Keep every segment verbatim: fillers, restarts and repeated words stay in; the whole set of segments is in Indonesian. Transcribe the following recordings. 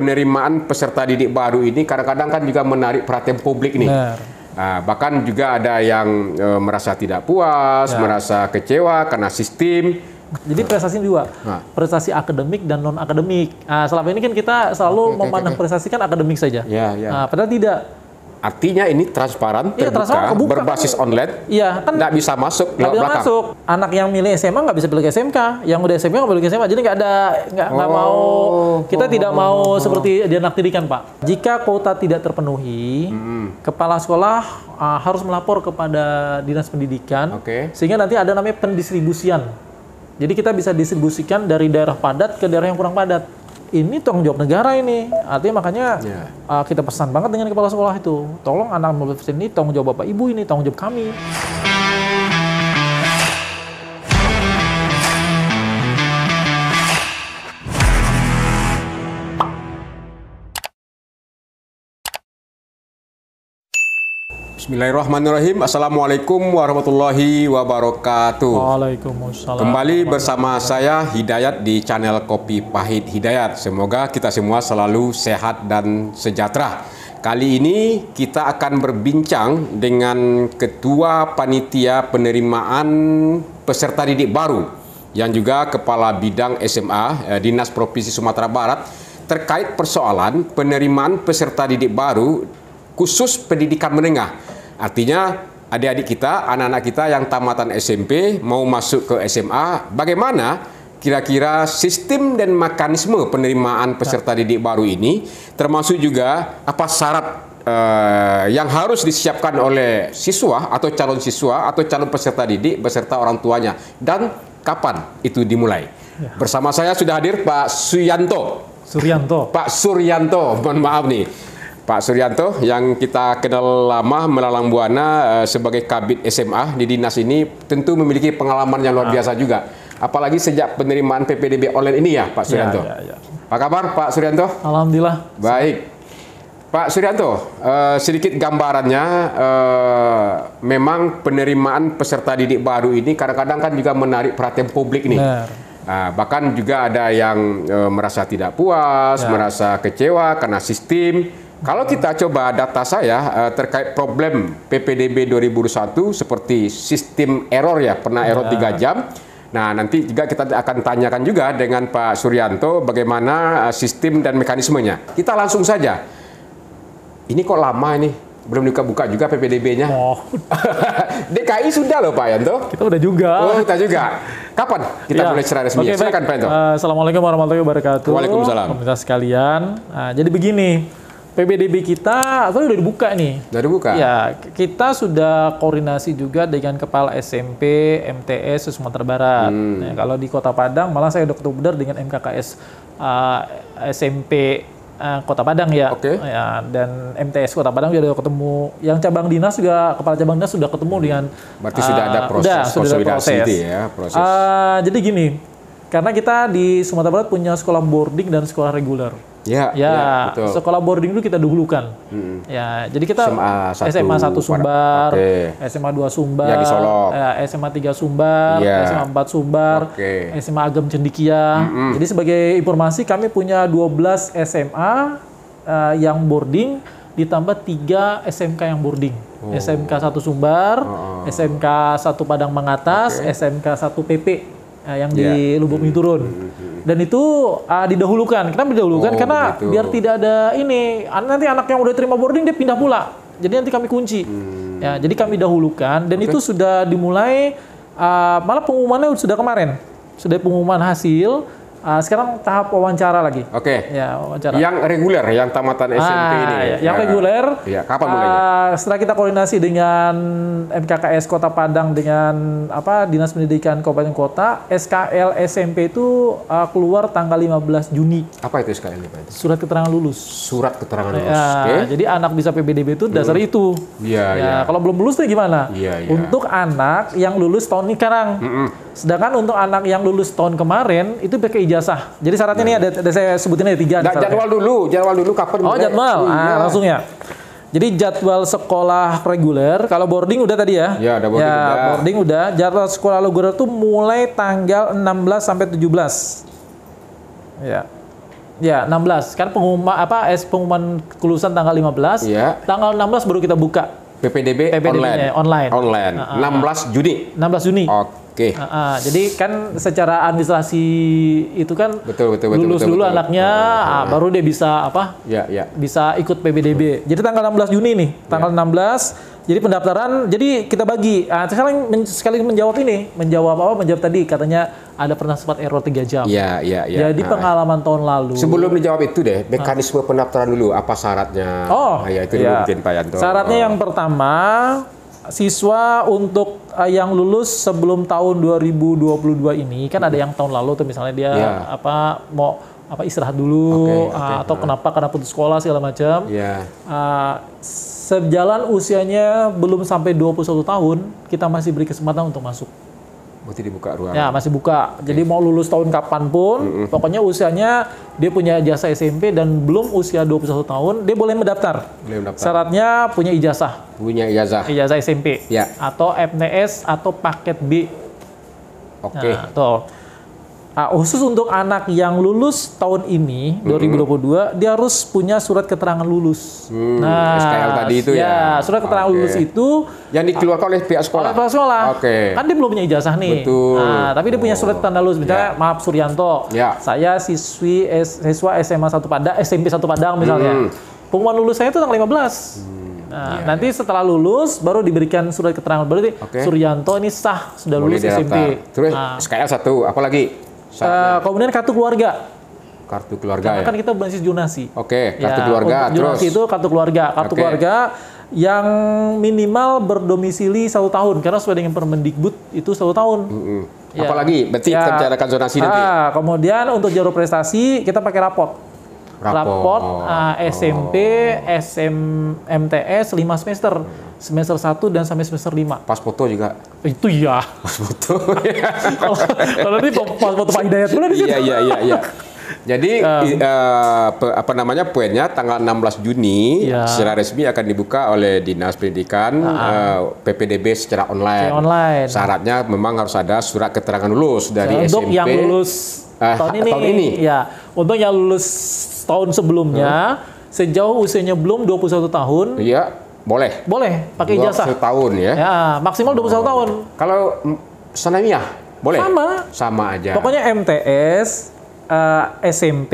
penerimaan peserta didik baru ini kadang-kadang kan juga menarik perhatian publik nih. Nah, bahkan juga ada yang e, merasa tidak puas, ya. merasa kecewa karena sistem. Jadi prestasi dua, nah. prestasi akademik dan non akademik. Nah, selama ini kan kita selalu okay, memandang okay, okay. prestasi kan akademik saja. Ya, ya. Nah, padahal tidak. Artinya ini transparan, iya, terbuka, transparan, kebuka, berbasis kan, online, iya, kan nggak bisa masuk lewat belakang. Masuk. Anak yang milih S M A nggak bisa pilih S M K, yang udah S M K nggak boleh ke S M A. Jadi nggak ada, nggak nggak oh, mau, kita oh, tidak oh, mau oh, seperti dianaktidikan, Pak. Jika kuota tidak terpenuhi, hmm. kepala sekolah uh, harus melapor kepada dinas pendidikan, okay. sehingga nanti ada namanya pendistribusian. Jadi kita bisa distribusikan dari daerah padat ke daerah yang kurang padat. Ini tanggung jawab negara ini. Artinya makanya yeah. uh, kita pesan banget dengan kepala sekolah itu. Tolong anak murid ini tanggung jawab Bapak Ibu ini, tanggung jawab kami. Bismillahirrahmanirrahim. Assalamualaikum warahmatullahi wabarakatuh. Waalaikumsalam. Kembali bersama saya Hidayat di channel Kopi Pahit Hidayat. Semoga kita semua selalu sehat dan sejahtera. Kali ini kita akan berbincang dengan Ketua Panitia Penerimaan Peserta Didik Baru yang juga Kepala Bidang S M A Dinas Provinsi Sumatera Barat terkait persoalan penerimaan peserta didik baru khusus pendidikan menengah. Artinya adik-adik kita, anak-anak kita yang tamatan S M P mau masuk ke S M A, bagaimana kira-kira sistem dan mekanisme penerimaan peserta didik baru ini, termasuk juga apa syarat uh, yang harus disiapkan oleh siswa atau calon siswa atau calon peserta didik beserta orang tuanya, dan kapan itu dimulai. Ya. Bersama saya sudah hadir Pak Suyanto. Suryanto. Pak Suryanto, mohon maaf nih. Pak Suryanto yang kita kenal lama melalang buana uh, sebagai Kabid S M A di dinas ini tentu memiliki pengalaman yang luar biasa juga. Apalagi sejak penerimaan P P D B online ini ya Pak Suryanto. Ya, ya, ya. Apa kabar Pak Suryanto? Alhamdulillah. Baik. Pak Suryanto, uh, sedikit gambarannya uh, memang penerimaan peserta didik baru ini kadang-kadang kan juga menarik perhatian publik nih. Nah, bahkan juga ada yang uh, merasa tidak puas, ya. merasa kecewa karena sistem. Kalau kita coba data saya uh, terkait problem P P D B dua ribu dua puluh satu seperti sistem error ya, pernah error tiga jam. Nah, nanti juga kita akan tanyakan juga dengan Pak Suryanto bagaimana uh, sistem dan mekanismenya. Kita langsung saja. Ini kok lama ini? Belum dibuka juga P P D B-nya. Oh. D K I sudah loh Pak Yanto. Kita udah juga. Oh, kita juga. Kapan kita ya. mulai secara resmi? Oke, silakan Pak Yanto. Uh, Assalamualaikum warahmatullahi wabarakatuh. Waalaikumsalam. Pemirsa sekalian. Nah, jadi begini. P P D B kita atau udah dibuka nih. Udah dibuka? Ya, kita sudah koordinasi juga dengan Kepala S M P M T S Sumatera Barat. Hmm. Nah, kalau di Kota Padang, malah saya udah ketemu dengan M K K S uh, S M P uh, Kota Padang ya. Oke. Okay. Ya, dan M T S Kota Padang juga udah ketemu. Yang cabang dinas juga, Kepala cabang dinas sudah ketemu dengan. Berarti uh, sudah ada proses udah, konsolidasi sudah ada proses. ya, proses. Uh, jadi gini, karena kita di Sumatera Barat punya sekolah boarding dan sekolah reguler. Ya, ya, ya betul. Sekolah boarding dulu kita dahulukan. Hmm. Ya, jadi kita S M A satu Sumbar, okay. S M A dua Sumbar, ya, di Solok. Ya, S M A tiga Sumbar, ya. S M A empat Sumbar, okay. S M A Agam Cendikia. Mm-hmm. Jadi sebagai informasi kami punya dua belas S M A uh, yang boarding ditambah tiga S M K yang boarding. Oh. S M K satu Sumbar, oh. S M K satu Padang Mangatas, okay. S M K satu P P. Uh, yang yeah. di Lubuk Mie Turun. Mm-hmm. Dan itu uh, didahulukan. Kenapa didahulukan? Oh, karena begitu. Biar tidak ada ini, nanti anak yang udah terima boarding dia pindah pula. Jadi nanti kami kunci. Hmm. Ya, jadi kami dahulukan dan okay. itu sudah dimulai uh, malah pengumumannya sudah kemarin. Sudah pengumuman hasil. Uh, sekarang tahap wawancara lagi. Oke. Okay. Ya, wawancara. Yang reguler, yang tamatan S M P ah, ini. Ya, yang reguler. Ya, kapan mulainya? Uh, setelah kita koordinasi dengan M K K S Kota Padang dengan apa Dinas Pendidikan Kabupaten Kota, S K L S M P itu uh, keluar tanggal lima belas Juni. Apa itu S K L Pak? Surat keterangan lulus. Surat keterangan lulus. Ya, okay. Jadi anak bisa P P D B itu dasar hmm. itu. Iya, ya, ya. Kalau belum lulus tuh gimana? Iya, iya. Untuk anak yang lulus tahun ini sekarang. Mm-mm. Sedangkan untuk anak yang lulus tahun kemarin itu pakai ijazah. Jadi syaratnya ini ada, ada saya sebutin ada tiga. Da, jadwal dulu, jadwal dulu kapan? Oh jadwal, ah, langsung ya. Jadi jadwal sekolah reguler, kalau boarding udah tadi ya. Ya, ada boarding ya, udah. Boarding udah. Jadwal sekolah reguler tuh mulai tanggal enam belas sampai tujuh belas. Ya. Ya, enam belas. Kan pengumuman apa es pengumuman kelulusan tanggal lima belas. Ya. Tanggal enam belas baru kita buka. P P D B, P P D B online. Online. Online. Uh, uh, enam belas Juni. enam belas Juni. Oke. Okay. Uh, uh, jadi kan secara administrasi itu kan betul, betul, betul, lulus betul, dulu betul. anaknya, uh, uh, uh. baru dia bisa apa? Ya, ya. Bisa ikut P P D B. Jadi tanggal enam belas Juni nih, tanggal ya. enam belas. Jadi pendaftaran, jadi kita bagi. Nah, sekarang men, sekali menjawab ini, menjawab apa? Menjawab tadi katanya ada pernah sempat error tiga jam. Iya, iya, iya. Jadi nah, pengalaman tahun lalu. Sebelum dijawab itu deh, mekanisme nah. pendaftaran dulu, apa syaratnya? Oh, nah, ya itu dulu iya. mungkin Pak Yanto. Syaratnya oh. yang pertama, siswa untuk uh, yang lulus sebelum tahun dua ribu dua puluh dua ini kan ada yang tahun lalu tuh misalnya dia yeah. apa mau apa istirahat dulu okay, okay. Uh, atau nah. kenapa karena putus sekolah segala macam. Yeah. Uh, sejalan usianya belum sampai dua puluh satu tahun, kita masih beri kesempatan untuk masuk. Berarti dibuka ruang. Ya, masih buka. Okay. Jadi mau lulus tahun kapanpun, mm-hmm. pokoknya usianya dia punya ijazah S M P dan belum usia dua puluh satu tahun, dia boleh mendaftar. Boleh mendaftar. Syaratnya punya ijazah. Punya ijazah. Ijazah S M P. Ya. Atau M T S atau paket B. Oke. Okay. Nah, tuh. Nah, khusus untuk anak yang lulus tahun ini, mm-hmm. dua ribu dua puluh dua, dia harus punya surat keterangan lulus. Hmm, nah, S K L tadi itu ya? Ya, surat keterangan okay. lulus itu yang dikeluarkan oleh pihak sekolah? Oleh pihak sekolah. Oke. Okay. Kan dia belum punya ijazah nih. Betul. Nah, tapi dia punya surat tanda lulus. Misalnya, ya. maaf Suryanto, ya. saya siswi S, siswa S M A satu Padang, S M P satu Padang misalnya. Hmm. Pengumuman lulus saya itu tanggal lima belas. Hmm. Nah, ya, nanti ya. setelah lulus, baru diberikan surat keterangan. Berarti okay. Suryanto ini sah, sudah boleh lulus S M P. Terus nah. S K L satu, apa lagi? Uh, kemudian kartu keluarga. Kartu keluarga. Karena ya? kan kita berbasis zonasi. Oke, kartu ya, keluarga. Untuk zonasi terus itu kartu keluarga. Kartu okay. keluarga yang minimal berdomisili satu tahun karena sesuai dengan Permendikbud itu satu tahun. Mm-hmm. Ya. Apalagi, berarti ya. kita bicarakan zonasi nanti. Ah, kemudian untuk jalur prestasi kita pakai raport. Raport, raport uh, S M P, oh. S M M T S lima semester. Semester satu dan sampai semester lima. Pas foto juga? Itu ya. Pas foto. Kalau ini pas foto Pak Hidayat pula di situ. Iya, iya, iya. iya. Jadi um, uh, apa namanya poinnya tanggal enam belas Juni ya. secara resmi akan dibuka oleh Dinas Pendidikan nah. uh, P P D B secara online. Secara online. Syaratnya memang harus ada surat keterangan lulus dari untuk S M P. Untuk yang lulus uh, tahun ini. Tahun ini. Ya, untuk yang lulus tahun sebelumnya hmm. sejauh usianya belum dua puluh satu tahun. Iya. Boleh? Boleh, pakai ijazah. dua puluh tahun ya? Ya, maksimal dua puluh satu oh. tahun. Kalau sanawiyah, boleh? Sama. Sama aja. Pokoknya M T S, uh, S M P,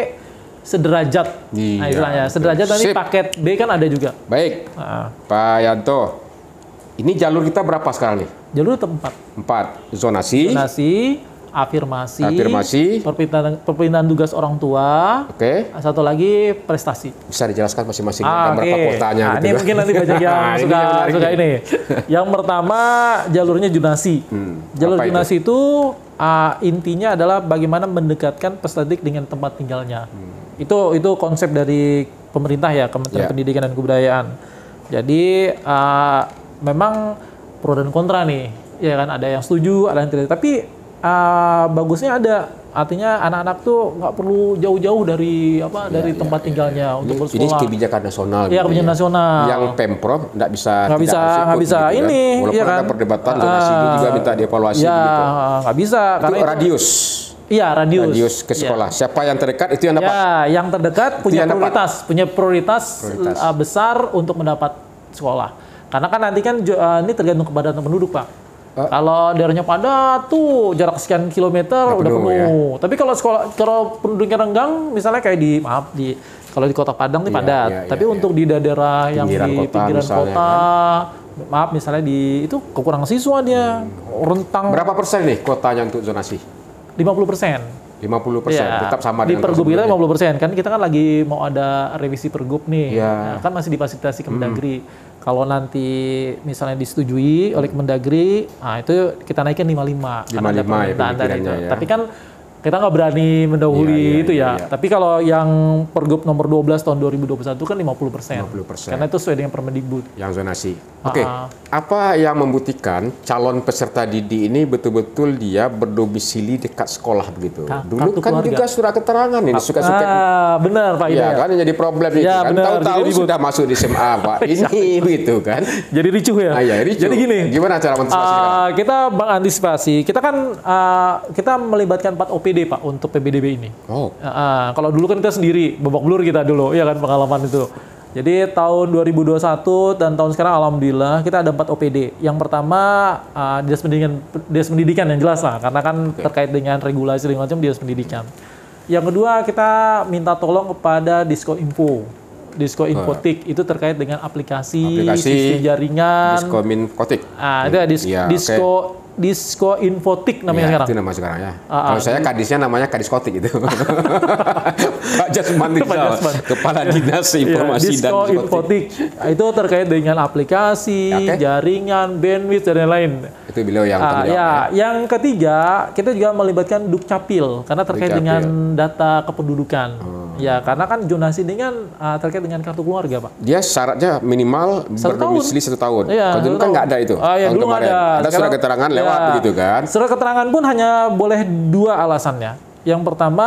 sederajat. Iya, nah, istilahnya. Sederajat nanti paket B kan ada juga. Baik. Nah. Pak Yanto, ini jalur kita berapa sekarang nih? Jalur tempat. Empat. Zonasi. Zonasi. Afirmasi, afirmasi, perpindahan, perpindahan tugas orang tua, oke. Okay. Satu lagi prestasi. Bisa dijelaskan masing-masing ah, berapa okay. kotanya nah, gitu. Ini mungkin nanti banyak yang nah, suka, ini suka ini. Yang pertama jalurnya zonasi. Hmm, Jalur zonasi itu, itu uh, intinya adalah bagaimana mendekatkan peserta didik dengan tempat tinggalnya. Hmm. Itu itu konsep dari pemerintah ya, Kementerian yeah. Pendidikan dan Kebudayaan. Jadi uh, memang pro dan kontra nih, ya kan ada yang setuju, ada yang tidak. Tapi Uh, bagusnya ada, artinya anak-anak tuh nggak perlu jauh-jauh dari apa ya, dari ya, tempat tinggalnya ya. untuk bersekolah. Ini kebijakan nasional. Iya, kebijakan ya. nasional. Yang pemprov nggak bisa nggak bisa nggak bisa gitu, ini, kan? Walaupun ya kan? ada perdebatan uh, zonasi ini juga minta dievaluasi. Ya gitu. nggak bisa. Itu karena radius. Iya, radius. Radius ke sekolah. Ya. Siapa yang terdekat itu yang dapat. Ya, yang terdekat punya yang prioritas, dapat. punya prioritas, prioritas. Uh, besar untuk mendapat sekolah. Karena kan nanti kan uh, ini tergantung kepadatan penduduk, Pak. Uh, kalau daerahnya padat tuh jarak sekian kilometer udah penuh. Ya. Tapi kalau sekolah kalau penduduknya renggang, misalnya kayak di maaf di kalau di Kota Padang nih padat. Iya, iya, Tapi iya, untuk iya. di daerah yang pinggiran di kota, pinggiran misalnya, kota, kan? maaf misalnya di itu kekurangan siswa dia hmm. rentang. Berapa persen nih kotanya untuk zonasi? lima puluh persen. lima puluh persen ya, tetap sama di dengan Pergub kita lima puluh persen kan kita kan lagi mau ada revisi Pergub nih. Ya. Nah, kan masih difasilitasi Kemendagri. Hmm. Kalau nanti misalnya disetujui oleh Kemendagri, nah itu kita naikin lima puluh lima. lima puluh lima ya pemikirannya ya. Tapi kan kita nggak berani mendahului ya, ya, itu ya. ya, ya. Tapi kalau yang Pergub nomor dua belas tahun dua ribu dua puluh satu kan lima puluh persen. lima puluh persen. Karena itu sesuai dengan Permendikbud. Yang zonasi. Oke. Okay. Uh-huh. Apa yang membuktikan calon peserta didik ini betul-betul dia berdomisili dekat sekolah begitu? Ka- Dulu kan keluarga. Juga surat keterangan ini suka-suka. Ah, benar Pak Hidayat. Ya kan yang jadi problem itu ya, kan tahu-tahu sudah masuk di S M A Pak. Ini begitu kan. Jadi ricuh ya. Ah, ya, ricuh. Jadi gini. Gimana cara mengantisipasi? Uh, kita mengantisipasi. Kita kan uh, kita melibatkan empat O P P D Pak untuk P B D B ini. Oh. Uh, kalau dulu kan kita sendiri, babak belur kita dulu, ya kan pengalaman itu. Jadi tahun dua ribu dua puluh satu dan tahun sekarang alhamdulillah kita ada empat O P D. Yang pertama uh, dinas pendidikan, dinas pendidikan yang jelas lah, karena kan okay. terkait dengan regulasi segala macam dinas pendidikan. Yang kedua kita minta tolong kepada Disko Info, Disko Infotik uh. itu terkait dengan aplikasi, aplikasi sistem jaringan. Disko Infotik. Ah itu ya, dis, ya Disko okay. Disko Infotik namanya ya, sekarang. Itu nama sekarang ya. Ah, Kalau ah, saya kadisnya namanya Kadiskotik itu. Pak Jasman Rizal, Kepala Dinas Informasi ya, dan Disko Infotik. Itu terkait dengan aplikasi, okay. jaringan, bandwidth dan lain-lain. Itu beliau yang ah, ya. ya. Yang ketiga, kita juga melibatkan Dukcapil karena terkait Dukcapil. dengan data kependudukan. Hmm. Ya, karena kan zonasi ini kan uh, terkait dengan kartu keluarga, Pak. Dia syaratnya minimal berdomisili satu tahun. Ya, kalau dulu kan nggak ada itu. Ah, ya, dulu nggak ada. Ada surat keterangan lewat. Ya, begitu kan? Surat keterangan pun hanya boleh dua alasannya. Yang pertama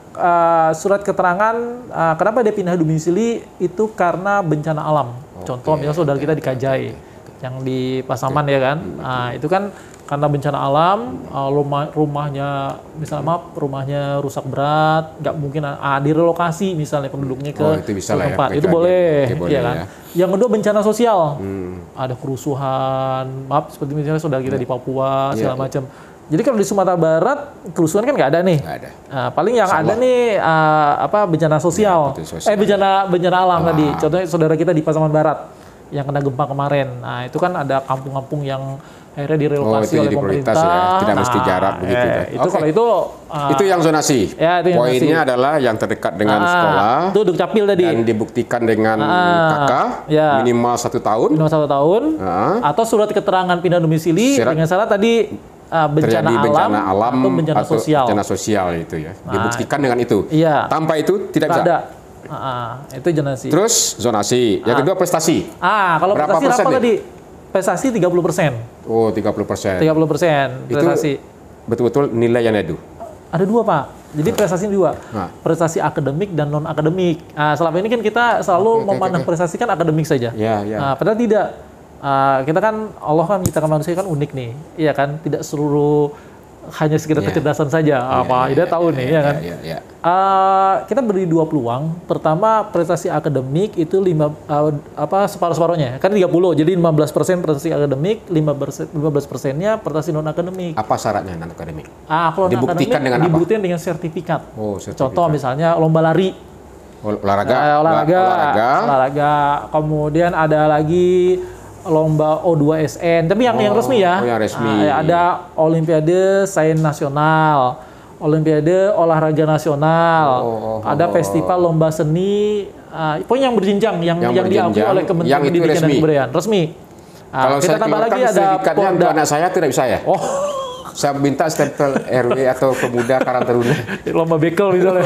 uh, surat keterangan uh, kenapa dia pindah domisili itu karena bencana alam. Okay. Contoh misalnya saudara kita di Kajai okay. yang di Pasaman okay. ya kan, nah, itu kan karena bencana alam uh, rumah rumahnya misalnya maaf rumahnya rusak berat, nggak mungkin uh, direlokasi misalnya penduduknya ke oh, itu bisa lah tempat ya, itu boleh, boleh ya kan. Ya. Yang kedua bencana sosial, hmm. ada kerusuhan, maaf seperti misalnya saudara kita ya. di Papua segala ya. macam. Jadi kalau di Sumatera Barat kerusuhan kan nggak ada nih. Nggak ada. Nah, paling yang Salah. ada nih uh, apa bencana sosial, ya, sosial. eh bencana bencana alam ah. tadi. Contohnya saudara kita di Pasaman Barat yang kena gempa kemarin. Nah itu kan ada kampung-kampung yang akhirnya direlokasi oh, oleh pemerintah. Ya. Tidak nah, mesti jarak begitu. Eh, itu okay. kalau itu uh, itu yang zonasi. Ya, itu yang Poinnya zonasi. adalah yang terdekat dengan ah, sekolah. Itu Dukcapil tadi. Dan dibuktikan dengan ah, K K ya. minimal satu tahun. Minimal satu tahun. Ah. Atau surat keterangan pindah domisili Sirat, dengan syarat tadi uh, bencana, alam, bencana alam atau bencana atau sosial. Bencana sosial itu ya. Nah, dibuktikan dengan itu. Iya. Tanpa itu tidak bisa. Ada. Ah, itu zonasi. Terus zonasi. Yang ah. kedua prestasi. Ah, kalau berapa prestasi apa nih? tadi? Prestasi tiga puluh persen. Oh, tiga puluh persen. tiga puluh persen prestasi. Itu betul-betul nilai yang edu. Ada dua, Pak. Jadi prestasi dua. Nah. Prestasi akademik dan non akademik. Nah, selama ini kan kita selalu okay, memandang okay, okay. prestasi kan akademik saja. Ya, ya. Nah, padahal tidak. Uh, kita kan Allah kan menciptakan manusia kan unik nih. Iya kan? Tidak seluruh hanya sekedar yeah. kecerdasan saja. Yeah, apa yeah, Ida yeah, tahu yeah, nih yeah, ya kan. Yeah, yeah, yeah. Uh, kita beri dua peluang. Pertama prestasi akademik itu lima uh, apa separuh-separuhnya. Kan tiga puluh. Jadi lima belas persen prestasi akademik, lima belas persen-nya prestasi non akademik. Apa syaratnya non akademik? Ah, kalau dibuktikan dengan apa? Dibuktikan dengan sertifikat. Oh, sertifikat. Contoh misalnya lomba lari. Olahraga. Uh, olahraga. Olahraga. Olahraga. Kemudian ada lagi lomba O dua S N, tapi yang oh, yang resmi ya. Oh, yang resmi. Nah, ada Olimpiade Sains Nasional, Olimpiade Olahraga Nasional, oh, oh, oh, ada festival lomba seni, uh, pokoknya yang berjenjang, yang yang, yang diakui oleh Kementerian Pendidikan dan Kebudayaan, resmi. Nah, kalau kita saya tambah lagi ada sertifikatnya untuk anak saya tidak bisa ya. Oh. Saya minta stempel R W atau pemuda Karang Taruna. Lomba bekel misalnya.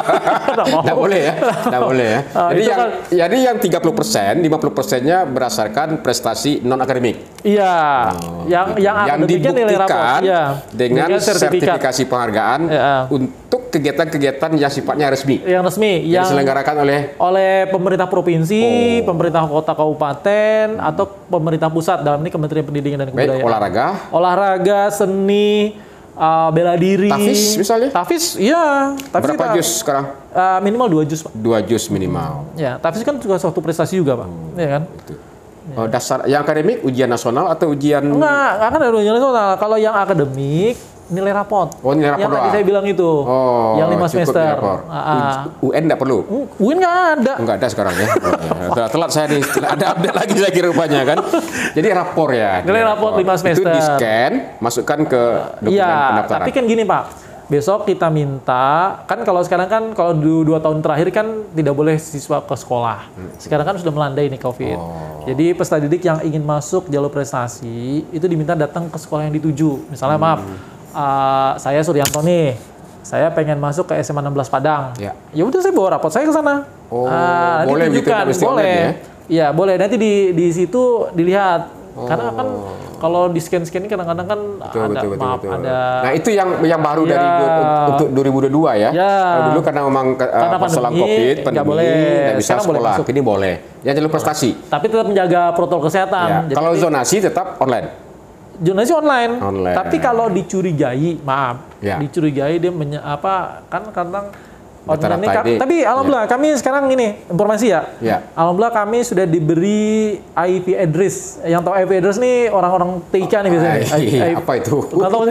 Tidak boleh ya. Tidak boleh ya. Uh, jadi yang kan, jadi yang tiga puluh persen, lima puluh persen-nya berdasarkan prestasi non akademik. Iya. Oh, yang gitu. yang, yang dibuktikan ya. dengan, dengan sertifikasi penghargaan ya. Untuk kegiatan-kegiatan yang sifatnya resmi. Yang resmi yang, yang diselenggarakan oleh oleh pemerintah provinsi, oh. pemerintah kota kabupaten hmm. atau pemerintah pusat, dalam ini Kementerian Pendidikan dan Kebudayaan. Baik, olahraga, olahraga, seni, uh, bela diri. Tafis misalnya? Tafis, iya. Tafis berapa kita, juz sekarang? Uh, minimal dua juz, Pak. Dua juz minimal. Hmm. Ya, tafis kan juga suatu prestasi juga, Pak. Hmm. Ya kan? Itu. Ya. Oh, dasar yang akademik ujian nasional atau ujian? Enggak, enggak akan ada ujian nasional. Kalau yang akademik nilai raport. Oh, nilai raport. Yang tadi saya bilang itu. Oh, yang lima semester. Uh, U N enggak perlu? U N enggak ada. Enggak ada sekarang ya. Oh, ya. Telat saya nih. Ada update lagi saya kira rupanya kan. Jadi rapor ya. Nilai rapor lima semester. Itu di-scan, masukkan ke dokumen ya, pendaftaran. Tapi kan gini, Pak. Besok kita minta, kan kalau sekarang kan kalau dua tahun terakhir kan tidak boleh siswa ke sekolah. Sekarang kan sudah melandai nih COVID. Oh. Jadi peserta didik yang ingin masuk jalur prestasi itu diminta datang ke sekolah yang dituju. Misalnya hmm. maaf, uh, saya Suryanto nih, saya pengen masuk ke S M A enam belas Padang. Ya, ya udah saya bawa raport saya ke sana. Oh, uh, nanti boleh tunjukkan, gitu, boleh. Ya boleh. Nanti di di situ dilihat. Oh. Karena kan kalau di scan-scan ini kadang-kadang kan betul, ada betul, betul, maaf betul. ada. Nah itu yang yang baru ya. dari untuk dua ribu dua puluh dua ya. Ya. Kalau dulu karena memang karena masalah COVID, pandemi, boleh. nggak bisa Sekarang sekolah. Boleh Ini boleh. Ya jalur prestasi. Tapi tetap menjaga protokol kesehatan. Ya. Kalau zonasi tetap online. Jurnalisasi online. online. Tapi kalau dicurigai, maaf, ya. dicurigai dia menye, apa kan kadang online ini, tapi alhamdulillah ya. Kami sekarang ini informasi ya. ya. Alhamdulillah kami sudah diberi I P address. Yang tahu I P address nih orang-orang T I K nih biasanya. I, I, I, apa itu? Bukan tahu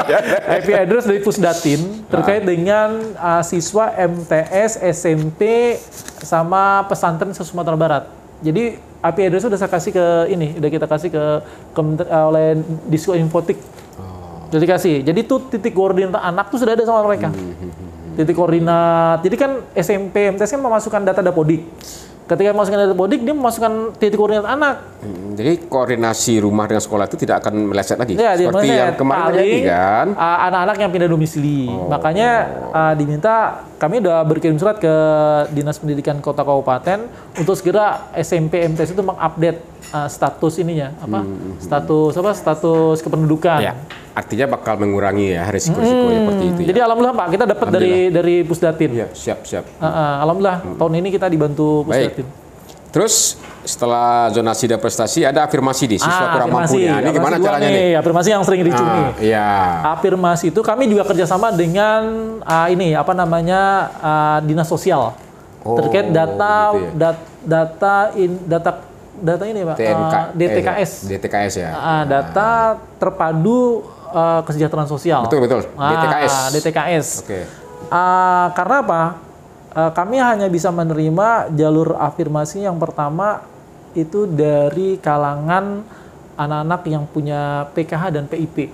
I P address dari Pusdatin terkait nah. dengan uh, siswa M T S, S M P sama pesantren se-Sumatera Barat. Jadi I P address sudah saya kasih ke ini, udah kita kasih ke, ke uh, oleh Disko Infotik. Oh. Jadi kasih. Jadi tuh titik koordinat anak tuh sudah ada sama mereka. Hmm. Titik koordinat. Jadi kan S M P, M T S kan memasukkan data Dapodik. Ketika memasukkan data Dapodik, dia memasukkan titik koordinat anak. Hmm, jadi koordinasi rumah dengan sekolah itu tidak akan meleset lagi. Ya, seperti yang kemarin terjadi kan. Uh, anak-anak yang pindah domisili. Oh. Makanya uh, diminta, kami udah berkirim surat ke Dinas Pendidikan Kota Kabupaten untuk segera S M P, M T S itu mengupdate uh, status ininya, apa? Hmm. Status apa? Status kependudukan. Ya. Artinya bakal mengurangi ya risiko-risiko hmm, seperti itu. Ya. Jadi alhamdulillah Pak, kita dapat dari dari Pusdatin. Ya, siap siap. Uh, uh, alhamdulillah hmm. tahun ini kita dibantu Pusdatin. Baik. Terus setelah zonasi dan prestasi ada afirmasi di siswa ah, kurang mampu. Nah, ini gimana caranya nih? nih? Afirmasi yang sering dicuri. Ah, iya. Afirmasi itu kami juga kerjasama dengan uh, ini apa namanya uh, dinas sosial oh, terkait data gitu ya? dat, data in, data data ini Pak. T N K, uh, D T K S. Eh, D T K S ya. Uh, data terpadu Uh, kesejahteraan sosial. Betul betul. Ah, D T K S. D T K S. Oke. Okay. Uh, karena apa? Uh, kami hanya bisa menerima jalur afirmasi yang pertama itu dari kalangan anak-anak yang punya P K H dan P I P.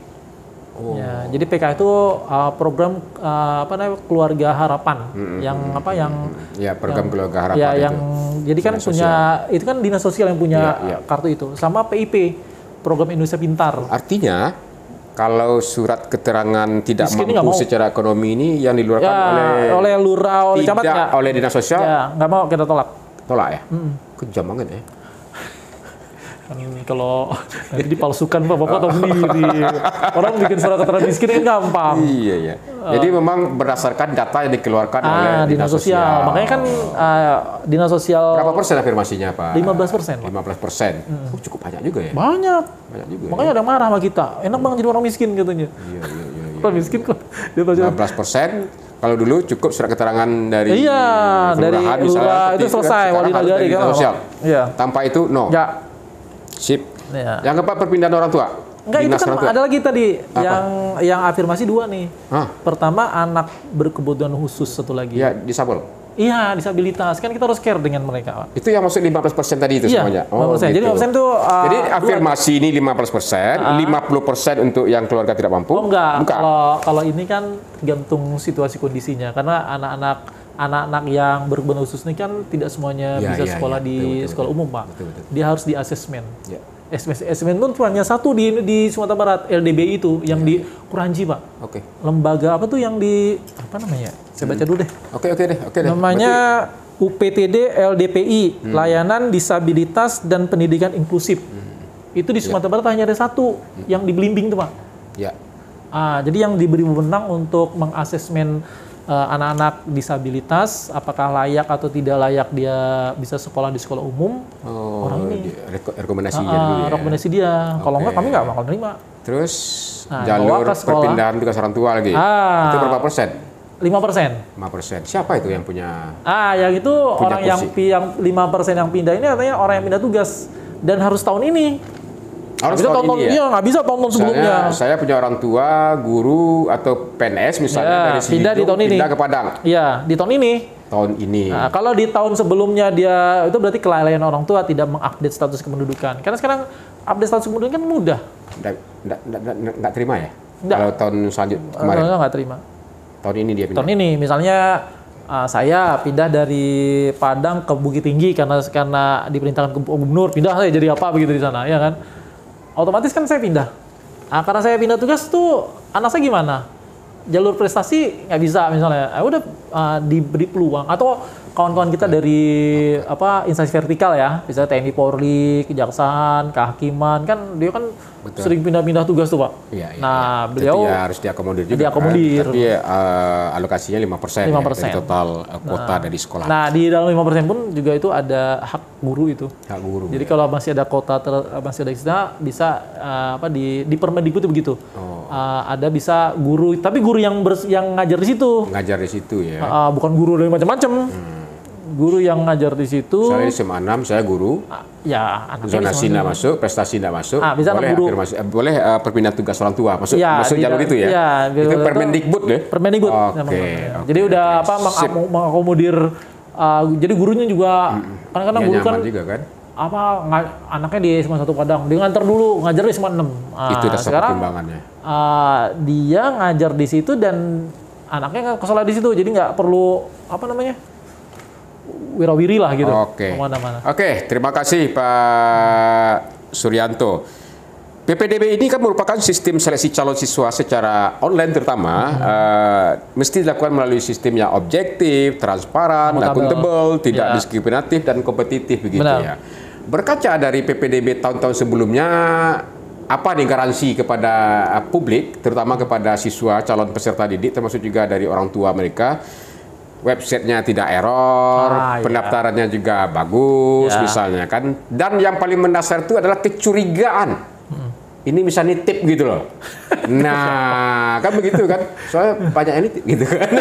Oh. Ya, jadi P K H itu uh, program uh, apa namanya keluarga harapan, mm-hmm. yang apa yang ya program yang, keluarga harapan ya, itu. yang jadi kan dinas punya sosial. Itu kan dinas sosial yang punya ya, ya. kartu itu, sama P I P program Indonesia Pintar. Artinya kalau surat keterangan tidak Miskin mampu secara ekonomi ini yang dikeluarkan ya, oleh oleh lurah, oleh camat tidak oleh dinas sosial, ya, nggak mau kita tolak. Tolak ya? Mm. Kejam banget ya. Kan kalau nanti dipalsukan Bapak tahu sendiri. Orang bikin surat keterangan miskin kan gampang. Iya iya. Jadi uh, memang berdasarkan data yang dikeluarkan ah, oleh dinas, dinas sosial. sosial. Makanya kan uh, dinas sosial. Berapa persen afirmasinya Pak? lima belas persen. lima belas persen. Hmm. Oh, cukup banyak juga ya. Banyak. Banyak juga. Makanya ya? ada marah sama kita. Enak banget jadi orang miskin katanya. Iya iya iya. Orang miskin kok. lima belas persen. Kalau dulu cukup surat keterangan dari iya, dari lurah itu selesai wali nagari kan. Sosial. Iya. Tanpa itu no. Ya. Sip. Ya. Yang keempat perpindahan orang tua. Enggak, itu kan ada lagi tadi apa? yang yang afirmasi dua nih. Hah? Pertama anak berkebutuhan khusus, satu lagi. Ya, disabel. Iya, disabilitas. Kan kita harus care dengan mereka. Itu yang masuk lima belas persen tadi itu iya, semuanya. Oh, gitu. Jadi lima persen itu uh, jadi afirmasi dua. Ini lima belas persen, uh, lima puluh persen untuk yang keluarga tidak mampu. Oh enggak. Kalau kalau ini kan tergantung situasi kondisinya karena anak-anak anak-anak yang berkebutuhan khusus ini kan tidak semuanya ya, bisa ya, sekolah ya, di betul, betul, sekolah betul, umum, Pak. Betul, betul. Dia harus di asesmen. Ya. Asesmen itu hanya satu di di Sumatera Barat, L D B I itu yang ya. Di Kuranji, Pak. Oke. Okay. Lembaga apa tuh yang di apa namanya? Saya baca hmm. dulu deh. Oke, okay, oke okay deh, oke okay deh. Namanya Berarti... U P T D L D P I, hmm. Layanan Disabilitas dan Pendidikan Inklusif. Hmm. Itu di Sumatera ya. Barat hanya ada satu hmm. yang di Blimbing tuh, Pak. Ya. Ah, jadi yang diberi wewenang untuk mengasesmen Uh, anak-anak disabilitas, apakah layak atau tidak layak dia bisa sekolah di sekolah umum, oh, orang ini reko rekomendasi uh, dia dulu ya. Rekomendasi dia. Okay. Kalau enggak kami nggak bakal terima. Terus nah, jalur perpindahan tugas orang tua lagi. Ah, itu berapa persen? lima persen. lima persen. Siapa itu yang punya? Ah, yang itu orang kursi. yang yang lima persen yang pindah ini artinya orang yang pindah tugas dan harus tahun ini. Harus tahun tahun ini ya? Iya, nggak bisa tahun-tahun sebelumnya. Saya punya orang tua, guru, atau P N S misalnya ya, dari pindah di tahun ini. Pindah ke Padang. Iya, di tahun ini. Tahun ini. Nah, kalau di tahun sebelumnya dia, itu berarti kelalaian orang tua tidak mengupdate status kependudukan. Karena sekarang update status kependudukan kan mudah. Nggak terima ya? Nggak. Kalau tahun selanjutnya kemarin? Nggak terima. Tahun ini dia pindah? Tahun ini, misalnya uh, saya pindah dari Padang ke Bukit Tinggi karena karena diperintahkan gubernur, pindah saya jadi apa begitu di sana, ya kan? Otomatis kan saya pindah. Nah, karena saya pindah tugas tuh anak saya gimana? Jalur prestasi nggak bisa misalnya. Eh, udah uh, diberi peluang atau kawan-kawan kita dari apa instansi vertikal ya, misalnya T N I Polri, Kejaksaan, Kehakiman, kan dia kan betul. Sering pindah-pindah tugas tuh Pak. Iya, iya, nah iya. beliau ya harus diakomodir juga. Diakomodir. Kan? Tapi uh, alokasinya lima persen, lima persen. Ya, dari total uh, kuota nah, dari sekolah. Nah di dalam lima persen pun juga itu ada hak guru itu. Hak guru. Jadi ya. kalau masih ada kota ter, masih ada istilah bisa uh, apa di di Permendikbud itu begitu. Oh. Uh, ada bisa guru, tapi guru yang bers, yang ngajar di situ. Ngajar di situ ya. Uh, bukan guru dari macam-macam. Hmm. Guru yang ngajar di situ. Saya di S M A enam, saya guru. Uh, ya, zonasi tidak masuk, prestasi tidak masuk. Ah, bisa boleh guru. Masuk, boleh uh, perpindahan tugas orang tua masuk ya, masuk di, jalur itu ya. ya itu Permendikbud ya. Permendikbud. Oke. Okay, okay. Jadi udah okay. apa meng mengakomodir. Uh, jadi gurunya juga hmm. kadang-kadang ya, guru kan, juga kan apa anaknya di S M A satu Padang, dia nganter dulu ngajar di S M A enam. Uh, itu dasar sekarang pertimbangannya. Uh, dia ngajar di situ dan anaknya ke sekolah di situ, jadi nggak perlu apa namanya wirawiri lah gitu. Oke. Okay. Oke, okay, terima kasih Pak Suryanto. P P D B ini kan merupakan sistem seleksi calon siswa secara online terutama, hmm. uh, mesti dilakukan melalui sistem yang objektif, transparan, akuntabel, tidak ya. diskriminatif dan kompetitif begitu Benar. ya. Berkaca dari P P D B tahun-tahun sebelumnya, apa nih garansi kepada uh, publik, terutama kepada siswa calon peserta didik, termasuk juga dari orang tua mereka? Websitenya tidak error, ah, pendaftarannya iya. juga bagus, ya. misalnya kan. Dan yang paling mendasar itu adalah kecurigaan. Hmm. Ini bisa nitip gitu loh. Nah, kan begitu kan? Soalnya banyak yang nitip gitu kan.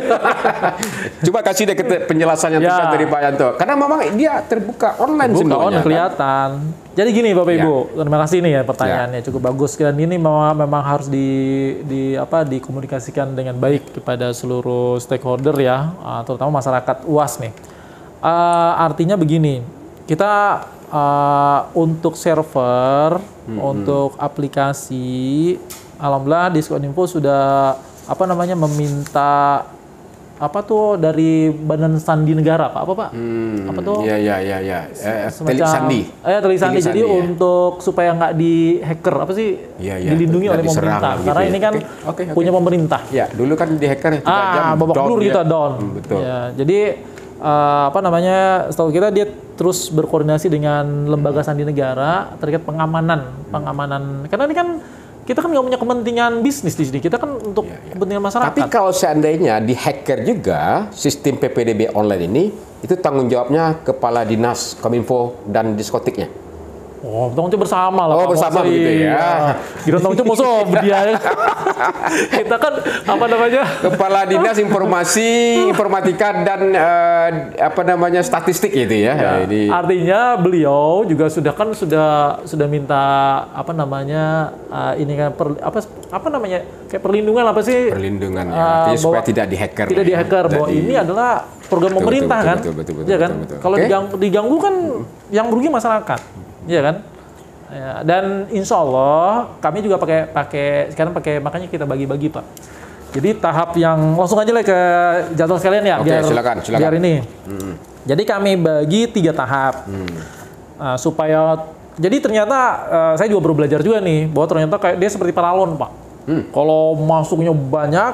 Coba kasih deh penjelasannya ya. dari Pak Yanto. Karena memang dia terbuka online terbuka semuanya. Online, kelihatan. Kan? Jadi gini Bapak Ibu, ya. terima kasih nih ya pertanyaannya ya. cukup bagus dan ini memang, memang harus di, di apa dikomunikasikan dengan baik kepada seluruh stakeholder ya, terutama masyarakat U A S nih. Uh, artinya begini, kita uh, untuk server, hmm. untuk aplikasi, alhamdulillah Diskominfo sudah apa namanya meminta apa tuh dari Badan Sandi Negara Pak apa Pak hmm, apa tuh ya ya ya ya eh, Telik Sandi eh Telik Sandi jadi ya. untuk supaya nggak di hacker apa sih ya, ya. dilindungi oleh pemerintah gitu karena ya. ini kan okay. Okay, okay. punya pemerintah ya dulu kan di hacker tiga ah, jam babak belur kita down hmm, betul ya, jadi uh, apa namanya setahu kita dia terus berkoordinasi dengan lembaga Sandi Negara terkait pengamanan hmm. pengamanan karena ini kan kita kan nggak punya kepentingan bisnis di sini, kita kan untuk ya, ya. kepentingan masyarakat. Tapi kalau seandainya di hacker juga sistem P P D B online ini, itu tanggung jawabnya Kepala Dinas Kominfo dan diskotiknya. Oh, tanggung jawab bersama lah. Oh, bersama begitu ya. Kira tanggung jawab musuh dia. Kita kan apa namanya? Kepala Dinas Informasi, Informatika dan uh, apa namanya statistik itu ya. ya. Ini. Artinya beliau juga sudah kan sudah sudah minta apa namanya uh, ini kan per, apa apa namanya kayak perlindungan apa sih? Perlindungan ya. Uh, supaya tidak dihacker. Tidak ya. dihacker bahwa Jadi, ini adalah program betul, pemerintah betul, kan. Betul, betul, betul, ya kan? Kalau okay. diganggu, diganggu kan hmm. yang rugi masyarakat. Iya kan? Ya, dan insya Allah kami juga pakai pakai sekarang pakai makanya kita bagi-bagi Pak. Jadi tahap yang langsung aja lah ke jadwal sekalian ya. Oke, biar, silakan, silakan. biar ini. Hmm. Jadi kami bagi tiga tahap hmm. uh, supaya. Jadi ternyata uh, saya juga baru belajar juga nih bahwa ternyata kayak dia seperti paralon Pak. Hmm. Kalau masuknya banyak,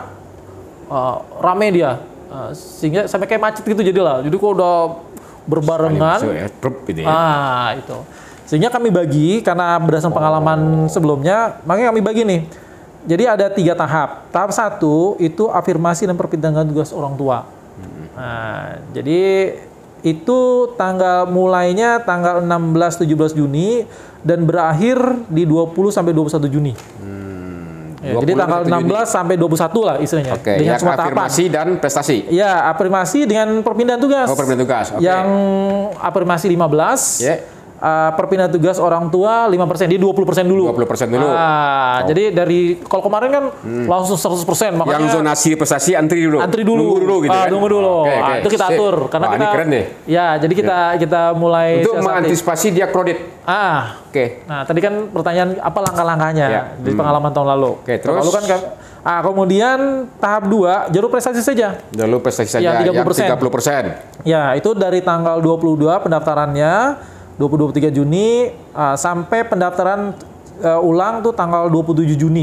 uh, rame dia, uh, sehingga sampai kayak macet gitu jadilah. Jadi kalau udah berbarengan, ya, gitu ya. ah itu. Sehingga kami bagi, karena berdasarkan oh. pengalaman sebelumnya, makanya kami bagi nih. Jadi ada tiga tahap. Tahap satu itu afirmasi dan perpindahan tugas orang tua. Hmm. Nah, jadi itu tanggal mulainya tanggal enam belas tujuh belas Juni dan berakhir di dua puluh sampai dua puluh satu Juni. Hmm. Ya, jadi tanggal enam belas Juni. Sampai dua puluh satu lah istilahnya. Oke, dengan semua afirmasi tahapan. Dan prestasi. Ya, afirmasi dengan perpindahan tugas. Oh, perpindahan tugas. Okay. Yang afirmasi lima belas. Yeah. Uh, perpindahan tugas orang tua lima persen, dia dua puluh persen dulu. dua puluh persen dulu. Ah, oh. Jadi dari kalau kemarin kan hmm. langsung seratus persen makanya yang zonasi prestasi antri dulu. Antri dulu. Nunggu dulu gitu ah, kan. Nunggu dulu. Okay, okay. Ah, itu kita atur Sip. karena Wah, kita ini keren deh. Ya, jadi kita ya. kita mulai untuk mengantisipasi dia kredit. Ah, oke. Okay. Nah, tadi kan pertanyaan apa langkah-langkahnya ya. Dari hmm. pengalaman tahun lalu. Oke, okay, terus lalu kan ah, kemudian tahap dua jalur prestasi saja. Jalur prestasi saja ya, tiga puluh persen. Yang tiga puluh persen. Ya, itu dari tanggal dua puluh dua pendaftarannya dua puluh dua puluh tiga Juni uh, sampai pendaftaran uh, ulang tuh tanggal dua puluh tujuh Juni.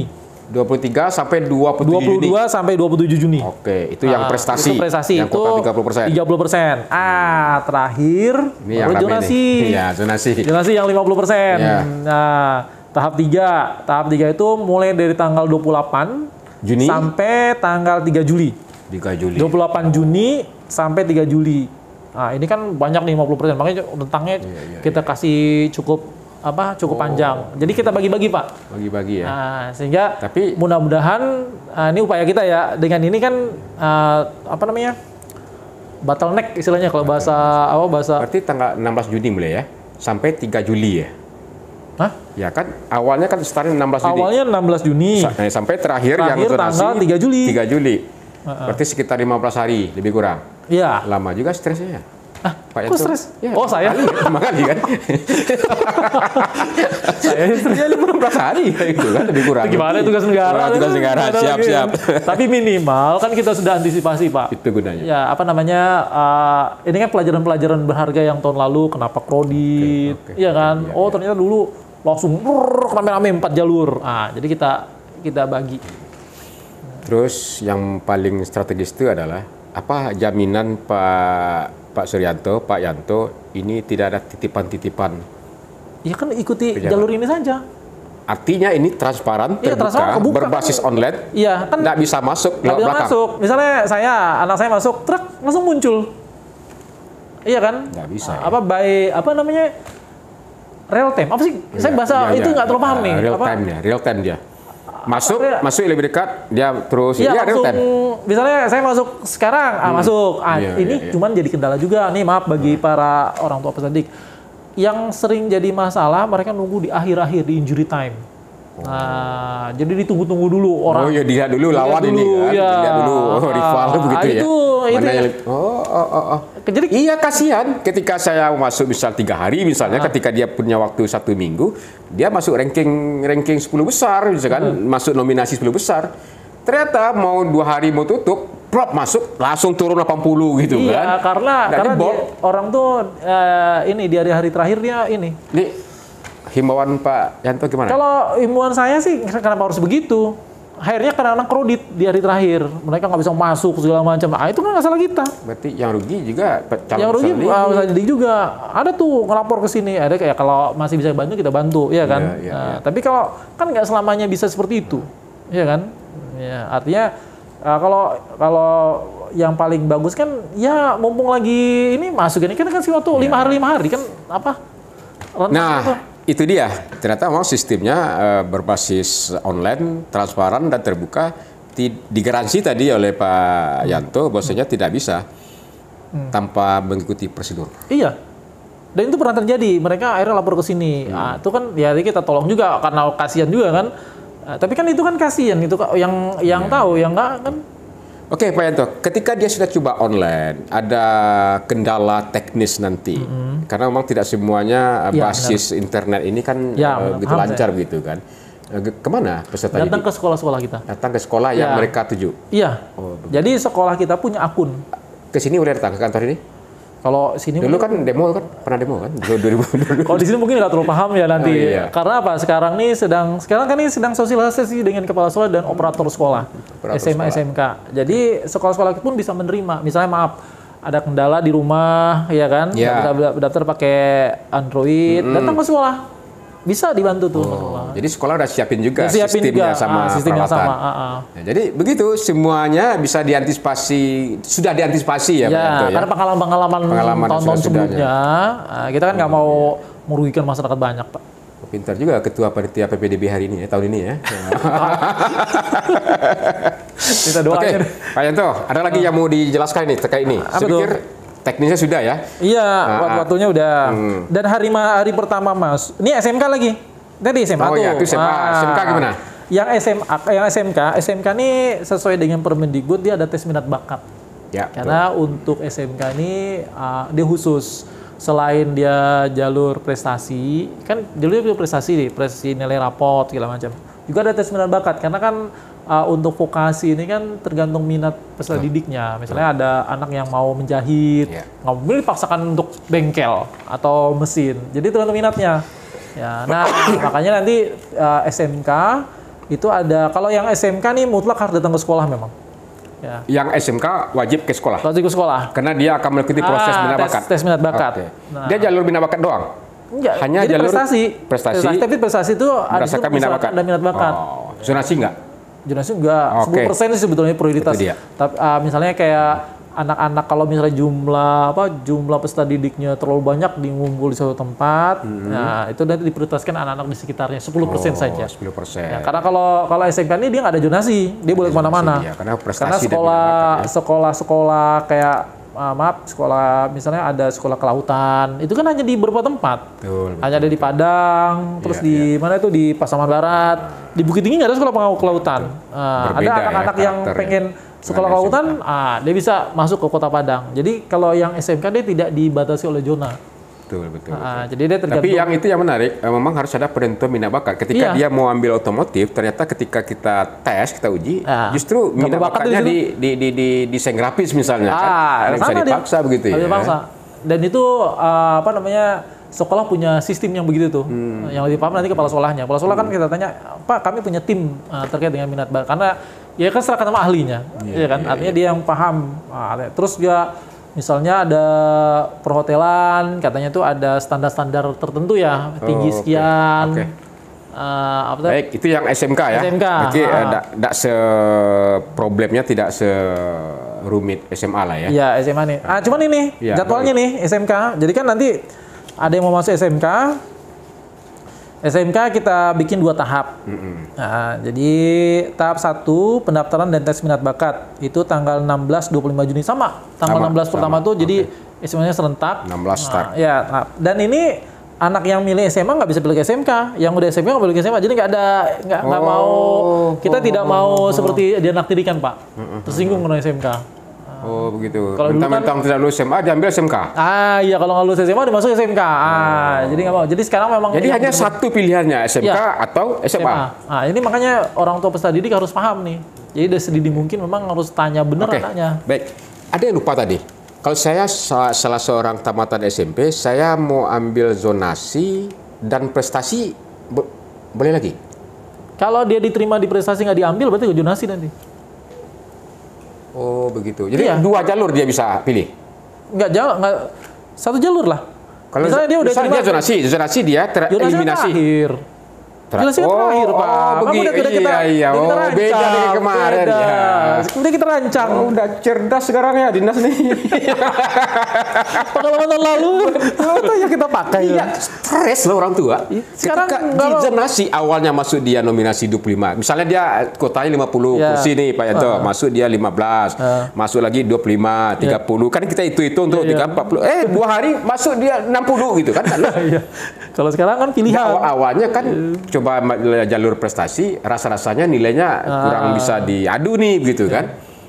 dua puluh tiga sampai dua puluh tujuh dua puluh dua Juni. Sampai dua puluh tujuh Juni. Oke, itu yang prestasi. Itu prestasi yang itu tiga puluh persen. tiga puluh persen. Ah, terakhir ini yang zonasi. Iya, zonasi. Zonasi yang lima puluh persen. Ya. Nah, tahap tiga. Tahap tiga itu mulai dari tanggal dua puluh delapan Juni sampai tanggal tiga Juli. tiga Juli. dua puluh delapan Juni sampai tiga Juli. Nah, ini kan banyak nih lima puluh persen. Makanya rentangnya iya, iya, kita iya. kasih cukup apa cukup oh. panjang. Jadi kita bagi-bagi, Pak. Bagi-bagi ya. Nah, sehingga tapi mudah-mudahan uh, ini upaya kita ya. Dengan ini kan uh, apa namanya? bottleneck istilahnya kalau bahasa apa bahasa. Berarti tanggal enam belas Juni mulai ya sampai tiga Juli ya. Hah? Ya kan awalnya kan startnya enam belas Juni. Awalnya enam belas Juni. Sa sampai terakhir, terakhir yang tanggal tiga Juli. tiga Juli. Uh-uh. Berarti sekitar lima belas hari lebih kurang. Iya. Lama juga stresnya. Ah, Pak kok stres? Ya, oh, saya? Lima kali kan? Saya stresnya lima belas hari itu kan lebih kurang. Gimana tugas negara? Oh, tugas negara, siap-siap. Tapi minimal kan kita sudah antisipasi, Pak. Itu gunanya. Ya, apa namanya, uh, ini kan pelajaran-pelajaran berharga yang tahun lalu, kenapa kredit, okay, okay. Iya kan? Ya, oh, ya. Ternyata dulu langsung rame-rame empat jalur. Ah, jadi kita kita bagi. Terus yang paling strategis itu adalah apa jaminan Pak Pak Suryanto, Pak Yanto, ini tidak ada titipan-titipan. Ya kan ikuti pejabat. Jalur ini saja. Artinya ini transparan, terbuka, ya, transparan, kebuka, berbasis kan, online. Iya, kan nggak bisa masuk lewat belakang. Masuk. Misalnya saya, anak saya masuk, truk langsung muncul. Iya kan? Nggak bisa. Apa ya. by apa namanya? Real time. Apa sih? Ya, saya bahasa ya, itu nggak ya, terlalu paham ya, nih. Real apa? time ya, real time dia. Masuk, ya. masuk lebih dekat, dia terus ya, ya, langsung, misalnya saya masuk sekarang, hmm. ah, masuk. Ah, ya, ini ya, ya. Cuman jadi kendala juga nih, maaf bagi hmm. para orang tua peserta didik. Yang sering jadi masalah, mereka nunggu di akhir-akhir di injury time. Oh. Nah, jadi ditunggu-tunggu dulu orang. Oh ya, dilihat dulu lawan dulu, ini kan, ya. Dilihat dulu oh, rival ah, begitu ya. Itu, itu. Yang, oh, oh, oh, oh. Jadi iya kasihan ketika saya masuk misal tiga hari misalnya, ah. ketika dia punya waktu satu minggu, dia masuk ranking ranking sepuluh besar, misalkan hmm. masuk nominasi sepuluh besar. Ternyata mau dua hari mau tutup, prop masuk langsung turun delapan puluh gitu iya, kan. Iya, karena nah, karena dia, orang tuh uh, ini di hari-hari terakhir dia ini. Nih, himbauan Pak Yanto gimana? Kalau himbauan saya sih kenapa harus begitu? Akhirnya karena anak kredit di hari terakhir, mereka nggak bisa masuk segala macam. Ah itu kan nggak salah kita. Berarti yang rugi juga calon yang rugi peserta didik juga. Ada tuh ngelapor ke sini. Ada kayak kalau masih bisa bantu kita bantu, ya kan. Ya, ya, nah, ya. Tapi kalau kan nggak selamanya bisa seperti itu, ya kan. Ya, artinya uh, kalau kalau yang paling bagus kan ya mumpung lagi ini masuk ini kan kan sih waktu lima hari lima hari kan apa? Nah. Itu. Itu dia, ternyata memang sistemnya uh, berbasis online, transparan dan terbuka. Digaransi tadi oleh Pak Yanto bahwasanya hmm. tidak bisa hmm. tanpa mengikuti prosedur. Iya, dan itu pernah terjadi. Mereka akhirnya lapor ke sini. Hmm. Nah, itu kan ya kita tolong juga karena kasihan juga kan. Nah, tapi kan itu kan kasihan itu yang yang ya. tahu, yang enggak kan. Oke Pak Yanto, ketika dia sudah coba online, ada kendala teknis nanti, mm-hmm. karena memang tidak semuanya ya, basis benar. internet ini kan ya, uh, begitu lancar saya. begitu kan. Uh, kemana peserta Datang didik? ke sekolah-sekolah kita. Datang ke sekolah ya. yang mereka tuju? Iya, oh, jadi sekolah kita punya akun. Ke sini udah datang ke kantor ini? Kalau sini dulu kan demo kan pernah demo kan dua ribu. Kalau di sini mungkin nggak terlalu paham ya nanti. Oh, iya. Karena apa? Sekarang nih sedang sekarang kan ini sedang sosialisasi dengan kepala sekolah dan operator sekolah, operator S M A sekolah. S M K. Jadi sekolah-sekolah pun bisa menerima. Misalnya maaf ada kendala di rumah, ya kan? Ya. Kita daftar pakai Android, mm-hmm. datang ke sekolah. Bisa dibantu tuh. Oh, jadi sekolah udah siapin juga ya, siapin sistemnya juga. sama ah, sistemnya peralatan. sama. Ah, ah. Nah, jadi begitu semuanya bisa diantisipasi, sudah diantisipasi ya, ya Pak Yanto, ya. Karena pengalaman-pengalaman tahun-tahun sebelumnya, nah, kita kan nggak oh, mau ya. merugikan masyarakat banyak, Pak. Pintar juga Ketua Panitia P P D B hari ini ya, tahun ini ya. Kita doain. Oke, Pak Yanto, ada lagi yang mau dijelaskan ini terkait ini? Apa Saya pikir teknisnya sudah ya? Iya, nah, waktu-waktunya udah. Hmm. Dan hari hari pertama Mas, ini S M K lagi. Tadi S M A oh, tuh. iya, itu S M A. Ah, S M K gimana? Yang S M A, yang S M K, S M K ini sesuai dengan Permendikbud dia ada tes minat bakat. Ya. Karena betul. Untuk S M K ini uh, dia khusus. Selain dia jalur prestasi, kan jalur prestasi nih, prestasi nilai raport segala macam. Juga ada tes minat bakat karena kan uh, untuk vokasi ini kan tergantung minat peserta didiknya. Misalnya oh. ada anak yang mau menjahit, yeah. nggak boleh dipaksakan untuk bengkel atau mesin. Jadi tergantung minatnya. Ya, nah makanya nanti uh, S M K itu ada, kalau yang S M K nih mutlak harus datang ke sekolah memang. Ya. Yang S M K wajib ke sekolah? Wajib ke sekolah. Karena dia akan mengikuti proses ah, minat tes, bakat? Tes minat bakat. Okay. Nah. Dia jalur minat bakat doang? Enggak, hanya jadi jalur prestasi. Prestasi, prestasi. Tapi prestasi itu ada minat bakat. Dan minat bakat. Oh. Zonasi enggak? Zonasi enggak, okay. sepuluh persen sih sebetulnya prioritas. Tapi uh, misalnya kayak anak-anak kalau misalnya jumlah apa jumlah peserta didiknya terlalu banyak ngumpul di suatu tempat, hmm. nah itu nanti diprioritaskan anak-anak di sekitarnya sepuluh persen oh, saja. sepuluh persen. Ya, karena kalau kalau S M K ini dia nggak ada zonasi, dia boleh kemana-mana. Ya, karena, karena sekolah ya. sekolah-sekolah kayak uh, maaf sekolah misalnya ada sekolah kelautan itu kan hanya di beberapa tempat, betul, betul, hanya ada di Padang, terus ya, di ya. mana itu di Pasaman Barat, di Bukit Tinggi nggak ada sekolah pengawal kelautan. Uh, ada anak-anak ya, yang pengen sekolah kelautan, ah, dia bisa masuk ke Kota Padang. Jadi kalau yang S M K dia tidak dibatasi oleh zona. Betul, betul. Ah, betul. Jadi dia tergantung. Tapi yang itu yang menarik, memang harus ada penentu minat bakat. Ketika iya. dia mau ambil otomotif, ternyata ketika kita tes, kita uji, ah, justru minat bakatnya di di di di desain grafis misalnya, ah, kan? Bisa dipaksa dia. begitu ya. Dipaksa. Dan itu uh, apa namanya? Sekolah punya sistem yang begitu tuh. Hmm. Yang lebih paham nanti kepala sekolahnya. Kepala sekolah hmm. kan kita tanya, Pak, kami punya tim uh, terkait dengan minat bakat. Karena ya kan serahkan sama ahlinya, yeah, ya kan. Yeah, Artinya yeah. dia yang paham. Nah, terus juga misalnya ada perhotelan, katanya tuh ada standar-standar tertentu ya, tinggi oh, sekian. Okay. Okay. Uh, apa Baik, itu yang S M K ya. S M K. Berarti tidak uh, se problemnya tidak serumit S M A lah ya. Iya, S M A nih. Ah, cuman ini ya, jadwalnya baik. nih S M K. Jadi kan nanti ada yang mau masuk S M K. S M K kita bikin dua tahap. Mm-hmm. Nah, jadi tahap satu pendaftaran dan tes minat bakat itu tanggal enam belas dua puluh lima Juni sama. Tanggal sama, enam belas sama. pertama tuh okay. jadi S M A-nya serentak. enam belas start. Nah, ya, nah, dan ini anak yang milih S M A nggak bisa pilih S M K, yang udah S M K nggak boleh ke S M A. Jadi nggak ada nggak nggak oh. mau kita oh. tidak mau oh. seperti dianaktirikan Pak. Mm-hmm. Tersinggung dengan S M K. Oh begitu. Kalau mentang-mentang kan, tidak lulus S M A diambil S M K. Ah iya, kalau nggak lulus S M A dimasuk S M K. Ah oh. jadi nggak mau. Jadi sekarang memang. Jadi hanya satu pilihannya S M K ya, atau S M A. S M A. Nah ini makanya orang tua peserta didik harus paham nih. Jadi dari sedini mungkin memang harus tanya benar okay. anaknya. Baik. Ada yang lupa tadi. Kalau saya salah seorang tamatan S M P, saya mau ambil zonasi dan prestasi, bo boleh lagi? Kalau dia diterima di prestasi nggak diambil, berarti zonasi nanti. Oh begitu. Jadi iya. dua jalur dia bisa pilih? Nggak jalur, nggak satu jalur lah. Kalau misalnya dia udah terima dia zonasi, zonasi dia tereliminasi. Terakhir. Zonasi oh, terakhir Pak. Oh begitu. Udah kita, iya iya. Oh kita beda dari kemarin. Beda. Ya. Kemudian kita rancang. Oh, udah cerdas sekarang ya dinas nih. Pengalaman tahun lalu itu yang kita pakai. Iya. Stres loh orang tua. Sekarang di zonasi awalnya masuk dia nominasi dua puluh lima. Misalnya dia kotanya lima puluh ya. kursi nih Pak Yanto. Uh. Masuk dia lima belas. Uh. Masuk lagi dua puluh lima, tiga puluh. Ya. Kan kita hitung-hitung untuk tiga empat puluh. Eh dua hari masuk dia enam puluh gitu kan. Kalau sekarang kan pilihan. Nah, awal-awalnya kan coba jalur prestasi, rasa-rasanya nilainya ah. kurang bisa diadu nih gitu ya. kan.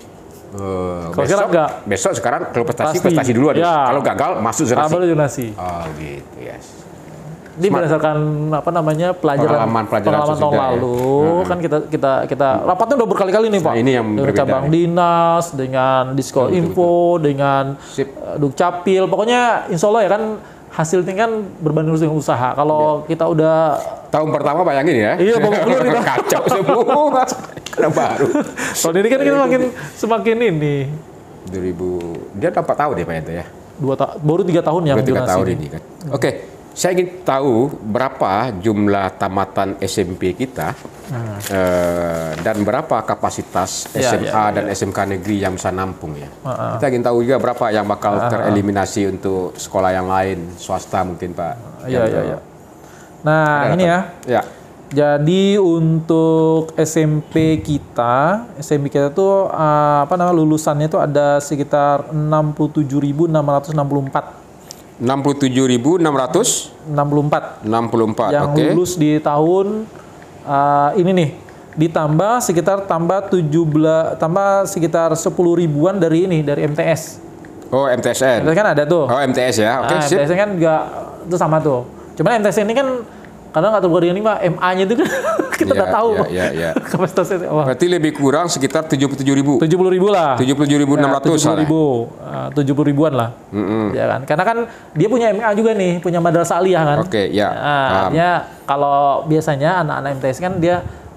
Uh, kalau besok, enggak. besok sekarang kalau prestasi, Pasti. prestasi dulu ya. Kalau gagal masuk zonasi. zonasi. Oh gitu ya. Yes. Ini berdasarkan apa namanya pelajaran pengalaman, pelajaran pengalaman tahun lalu ya. kan kita kita kita rapatnya udah berkali-kali nih Pak. Nah, ini yang dengan cabang nih. dinas, dengan Diskol betul, Info, betul. dengan uh, Dukcapil, pokoknya insya Allah ya kan hasilnya kan berbanding dengan usaha. Kalau ya. kita udah tahun pertama bayangin ya. Iya, babak belur kita kacau semua. Karena baru. Tahun ini kan kita semakin semakin ini. dua ribu dia dapat tahu deh Pak Yanto ya. Dua ta baru tiga tahun yang tiga tahun ini kan. Hmm. Oke. Okay. Saya ingin tahu berapa jumlah tamatan S M P kita hmm. eh, dan berapa kapasitas ya, S M A ya, dan ya. S M K negeri yang bisa nampung ya. Uh, uh. Kita ingin tahu juga berapa yang bakal uh, uh. tereliminasi untuk sekolah yang lain, swasta mungkin Pak. Iya, iya, iya. Nah, Ada ini ya. ya. Jadi untuk S M P kita, S M P kita tuh uh, apa namanya lulusannya itu ada sekitar enam puluh tujuh ribu enam ratus enam puluh empat. enam puluh tujuh ribu enam ratus enam puluh empat. enam puluh empat. Yang okay. lulus di tahun uh, ini nih. Ditambah sekitar tambah tujuh belas tambah sekitar sepuluh ribuan dari ini dari M T S. Oh, M T S N. M T S kan ada tuh. Oh, M T S ya. Oke, okay, nah, M T S N kan juga itu sama tuh. Cuman M T S N ini kan kadang nggak tahu ini mah M A-nya itu kan kita nggak ya, tahu ya, ya, ya. kapasitasnya. Oh. Berarti lebih kurang sekitar tujuh puluh tujuh ribu. tujuh puluh ribu lah. tujuh puluh tujuh ribu enam ratus. tujuh puluh ribu, tujuh puluh ribuan lah. Mm-hmm. Ya kan? Karena kan dia punya M A juga nih, punya madrasah aliyah kan. Oke, okay, ya. Nah, artinya kalau biasanya anak-anak M T S kan dia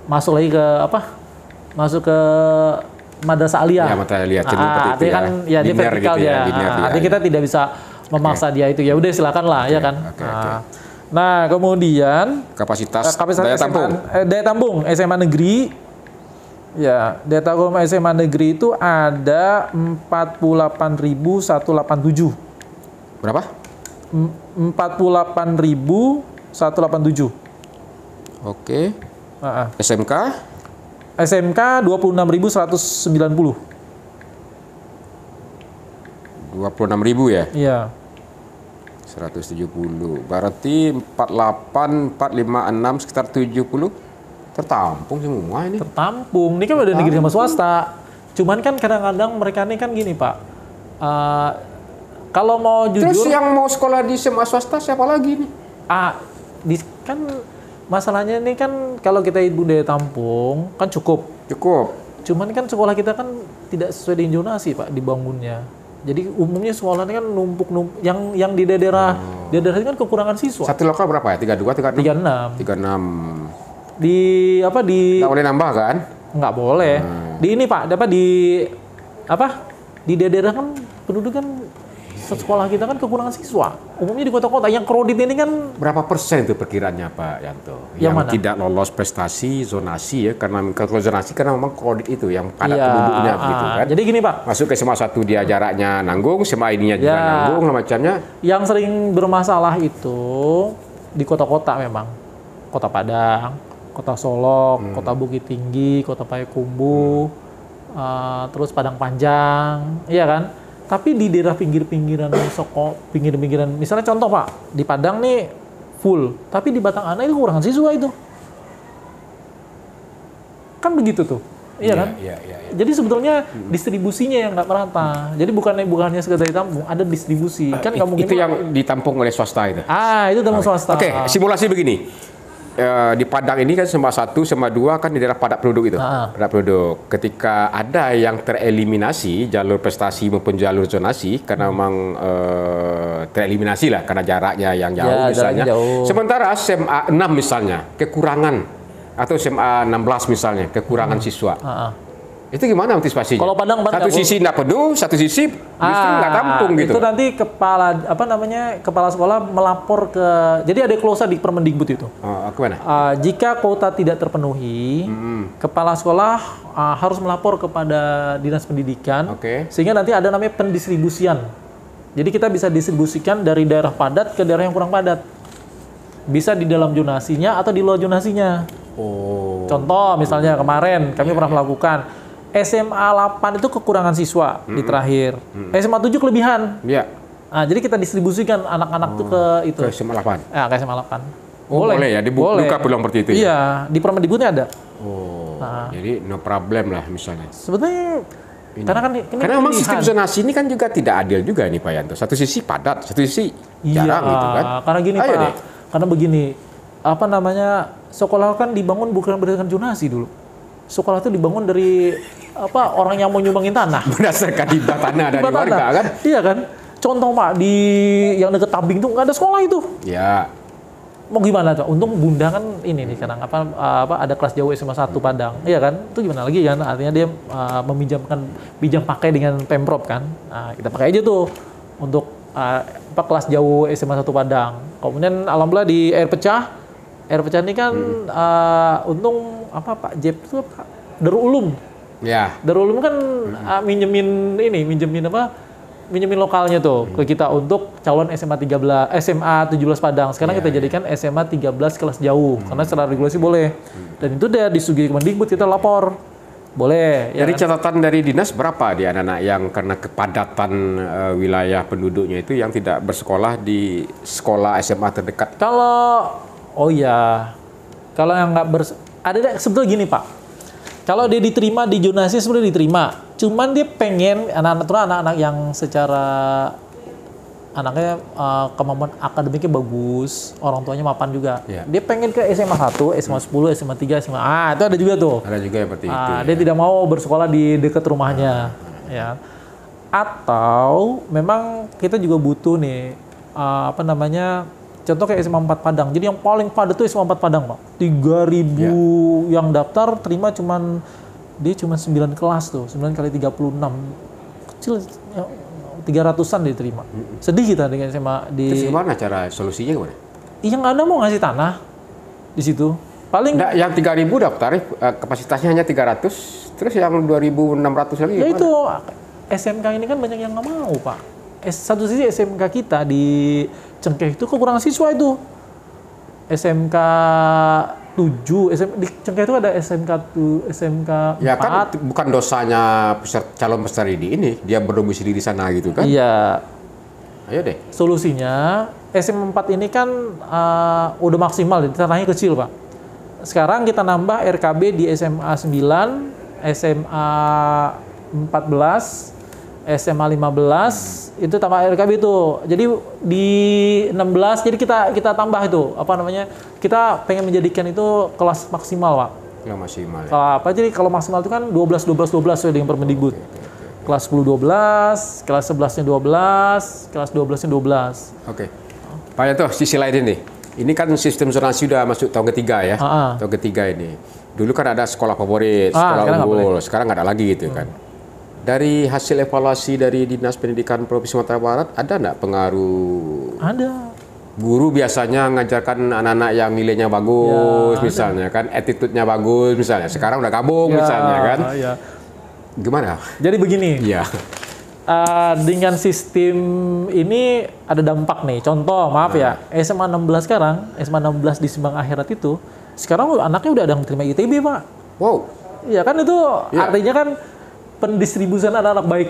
masuk lagi ke apa? Masuk ke madrasah aliyah. Ya, madrasah aliyah. Ah, artinya kan ya, dia vertikal gitu ya. ya, linear Ah, dia, artinya ya. kita tidak bisa memaksa okay. dia itu. Ya udah silakan lah, okay. ya kan. Okay, nah, okay. nah, kemudian kapasitas, kapasitas daya S M A, tampung. Eh, daya tampung S M A negeri. Ya, daya tampung S M A negeri itu ada empat puluh delapan ribu seratus delapan puluh tujuh. Berapa? empat puluh delapan ribu seratus delapan puluh tujuh. Oke. Uh-uh. S M K? S M K dua puluh enam ribu seratus sembilan puluh. dua puluh enam ribu ya? Iya. seratus tujuh puluh. Berarti empat puluh delapan, empat puluh lima, enam sekitar tujuh puluh tertampung semua ini. Tertampung. Ini kan udah negeri sama swasta. Cuman kan kadang-kadang mereka ini kan gini, Pak. Uh, kalau mau jujur, terus yang mau sekolah di S M A swasta siapa lagi nih? Ah, di, kan masalahnya ini kan kalau kita ibu daya tampung kan cukup. Cukup. Cuman kan sekolah kita kan tidak sesuai dengan zonasi, Pak, dibangunnya. Jadi umumnya sekolahnya kan numpuk-numpuk. Yang yang di daerah oh. di daerah ini kan kekurangan siswa. Satu lokal berapa ya? tiga puluh dua, tiga puluh enam? tiga puluh enam. tiga puluh enam. Di apa di? Nggak boleh nambah kan? Nggak boleh. Hmm. Di ini Pak, dapat di apa? Di daerah kan penduduk kan sekolah kita kan kekurangan siswa. Umumnya di kota-kota yang kredit ini kan berapa persen itu perkiraannya Pak Yanto? Yang, yang mana? Tidak lolos prestasi zonasi ya, karena kalau zonasi karena memang kredit itu yang padat ya, penduduknya ah, begitu kan. Jadi gini Pak. Masuk ke S M A satu dia jaraknya nanggung, S M A ininya juga ya, nanggung macamnya. Yang sering bermasalah itu di kota-kota memang. Kota Padang, Kota Solok, hmm. Kota Bukit Tinggi, Kota Payakumbuh, hmm. uh, terus Padang Panjang, iya kan? Tapi di daerah pinggir-pinggiran Soko, pinggir-pinggiran, misalnya contoh Pak, di Padang nih full, tapi di Batang Ana itu kurangan siswa itu. Kan begitu tuh, iya ya, kan? Ya, ya, ya. Jadi sebetulnya hmm. distribusinya yang nggak merata. Jadi bukannya bukannya sekedar ditampung, ada distribusi. Kan nggak mungkin. Itu yang ditampung oleh swasta itu. Ah, itu tampung swasta. Oke, okay, simulasi begini. Uh, di Padang ini kan S M A satu, S M A dua kan di daerah padat penduduk itu. Ah. Padat penduduk. Ketika ada yang tereliminasi jalur prestasi maupun jalur zonasi karena memang uh, tereliminasi lah karena jaraknya yang jauh ya, misalnya. Jauh. Sementara S M A enam misalnya kekurangan atau S M A enam belas misalnya kekurangan hmm. siswa. Ah. Itu gimana antisipasinya? Kalau Padang, satu sisi nggak penuh, satu sisi justru nggak ah, tampung gitu. Itu nanti kepala apa namanya kepala sekolah melapor ke, jadi ada klausa di Permendikbud itu. Oh, kemana? Uh, jika kuota tidak terpenuhi, mm-hmm. kepala sekolah uh, harus melapor kepada dinas pendidikan, okay. sehingga nanti ada namanya pendistribusian. Jadi kita bisa distribusikan dari daerah padat ke daerah yang kurang padat. Bisa di dalam zonasinya atau di luar zonasinya. Oh. Contoh misalnya kemarin kami yeah. pernah melakukan S M A delapan itu kekurangan siswa mm-hmm. di terakhir. Mm-hmm. S M A tujuh kelebihan. Iya. Yeah. Nah, jadi kita distribusikan anak-anak oh, tuh ke itu. Ke S M A delapan. Ya, ke S M A delapan. Oh, boleh, boleh ya, dibuka peluang seperti itu. Iya, ya? Di Permendikbudnya ada. Oh. Nah. Jadi no problem lah misalnya. Sebetulnya ini. Karena kan ini karena memang sistem zonasi ini kan juga tidak adil juga nih Pak Yanto. Satu sisi padat, satu sisi jarang iya, gitu kan. Karena gini Ayo Pak, deh. karena begini, apa namanya, sekolah kan dibangun bukan berdasarkan zonasi dulu. Sekolah itu dibangun dari apa orang yang mau nyumbangin tanah. Berdasarkan hibah tanah dari tanah. warga kan? Iya kan? Contoh Pak, di yang deket Tabing tuh nggak ada sekolah itu. Ya. Mau gimana tuh? Untung Bunda kan ini nih sekarang apa apa ada kelas jauh S M A satu Padang. Iya kan? Itu gimana lagi kan? Artinya dia uh, meminjamkan pinjam pakai dengan Pemprov kan. Nah, kita pakai aja tuh untuk uh, apa kelas jauh S M A satu Padang. Kemudian alhamdulillah di air pecah. Air pecah ini kan hmm. uh, untung apa Pak Jeb itu apa? Darul Ulum. Ya. Darul Ulum kan hmm. uh, minjemin ini, minjemin apa? Minjemin lokalnya tuh hmm. ke kita untuk calon S M A tiga belas, S M A tujuh belas Padang. Sekarang yeah, kita yeah. jadikan S M A tiga belas kelas jauh hmm. karena secara regulasi boleh. Hmm. Dan itu udah disugih Kemendikbud, kita lapor. Boleh. Dari ya kan? catatan dari dinas berapa di anak-anak yang karena kepadatan uh, wilayah penduduknya itu yang tidak bersekolah di sekolah S M A terdekat? Kalau oh ya. Kalau yang nggak bers ada sebetulnya gini, Pak. Kalau dia diterima di zonasi sebenarnya diterima. Cuman dia pengen anak-anak itu anak-anak yang secara anaknya uh, kemampuan akademiknya bagus, orang tuanya mapan juga. Yeah. Dia pengen ke S M A satu, S M A sepuluh, S M A tiga, S M A. Ah, itu ada juga tuh. Ada juga seperti itu. Ah, ya. Dia tidak mau bersekolah di dekat rumahnya, ah. ya. Atau memang kita juga butuh nih uh, apa namanya contoh kayak S M A empat Padang. Jadi yang paling padat itu S M A empat Padang, Pak. tiga ribu ya. Yang daftar terima cuman dia cuma sembilan kelas tuh, sembilan kali tiga puluh enam. Kecil ya, tiga ratusan dia terima. Mm-hmm. Sedih kita dengan S M A di. Terus gimana cara solusinya gimana? Yang nggak ada mau ngasih tanah di situ. Paling nggak, yang tiga ribu daftar kapasitasnya hanya tiga ratus, terus yang dua ribu enam ratus lagi ya gimana? Itu S M K ini kan banyak yang nggak mau, Pak. Satu sisi S M K kita di Cengkeh itu kekurangan siswa itu. S M K tujuh, S M, di Cengkeh itu ada S M K tujuh, S M K empat. Ya kan bukan dosanya peserta, calon peserta didik ini, dia berdomisili di sana gitu kan? Iya. Ayo deh. Solusinya S M empat ini kan uh, udah maksimal, tanahnya kecil, Pak. Sekarang kita nambah R K B di S M A sembilan, S M A empat belas, S M A lima belas, hmm. itu tambah R K B itu. Jadi di enam belas, jadi kita kita tambah itu, apa namanya, kita pengen menjadikan itu kelas maksimal, Pak. Kelas maksimal ya. Uh, apa, jadi kalau maksimal itu kan dua belas, dua belas, dua belas sesuai dengan Permendikbud. Okay, okay, okay. Kelas sepuluh, dua belas, kelas sebelasnya dua belas, kelas dua belasnya dua belas. Oke. Okay. Pak Yanto, sisi lain ini. Ini kan sistem zonasi sudah masuk tahun ketiga ya. Uh-huh. Tahun ketiga ini. Dulu kan ada sekolah favorit, sekolah ah, unggul. Sekarang nggak ada lagi gitu hmm. kan. Dari hasil evaluasi dari Dinas Pendidikan Provinsi Sumatera Barat, ada nggak pengaruh? Ada. Guru biasanya mengajarkan anak-anak yang nilainya bagus, ya, misalnya ada. Kan, attitude-nya bagus, misalnya. Sekarang udah gabung, ya, misalnya kan. Ya. Gimana? Jadi begini. Iya. Uh, dengan sistem ini ada dampak nih. Contoh, maaf nah. ya, S M A enam belas sekarang, S M A enam belas di Simbang Akhirat itu, sekarang anaknya udah ada yang terima I T B, Pak. Wow. Iya kan, itu ya. Artinya kan pendistribusian anak-anak baik.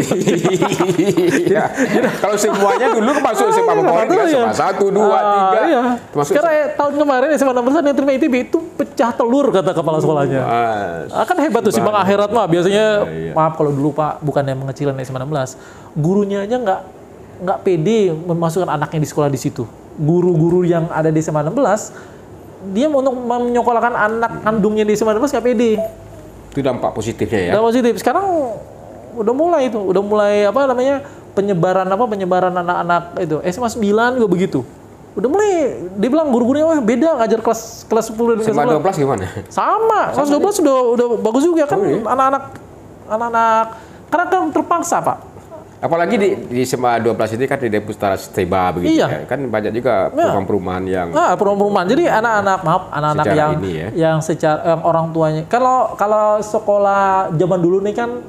Iya. Kalau semuanya dulu masuk S M A favorit kan, S M A satu, dua, tiga. Iya. Sekarang ya, tahun kemarin S M A enam belas yang terima I T B itu pecah telur, kata kepala sekolahnya. Ah, kan hebat tuh Simbang Akhirat mah. Biasanya, iya, iya. maaf kalau dulu Pak, bukan yang mengecilkan S M A enam belas. Gurunya aja nggak nggak pede memasukkan anaknya di sekolah di situ. Guru-guru yang ada di S M A enam belas, dia untuk menyekolahkan anak kandungnya di S M A enam belas nggak pede. Itu dampak positifnya ya. Dampak positif. Sekarang udah mulai itu, udah mulai apa namanya penyebaran apa penyebaran anak-anak itu. S M A sembilan juga begitu. Udah mulai dibilang guru-gurunya wah beda ngajar kelas kelas sepuluh dan kelas dua belas gimana? Sama. Kelas dua belas sudah udah bagus juga kan, oh, iya? anak-anak anak-anak karena kan terpaksa, Pak. Apalagi di, di S M A dua belas ini kan di Deputara Steba begitu iya. ya. Kan banyak juga perumahan-perumahan yang nah, perumahan-perumahan. Jadi anak-anak maaf anak-anak yang ya. yang secara yang orang tuanya. Kalau kalau sekolah zaman dulu nih kan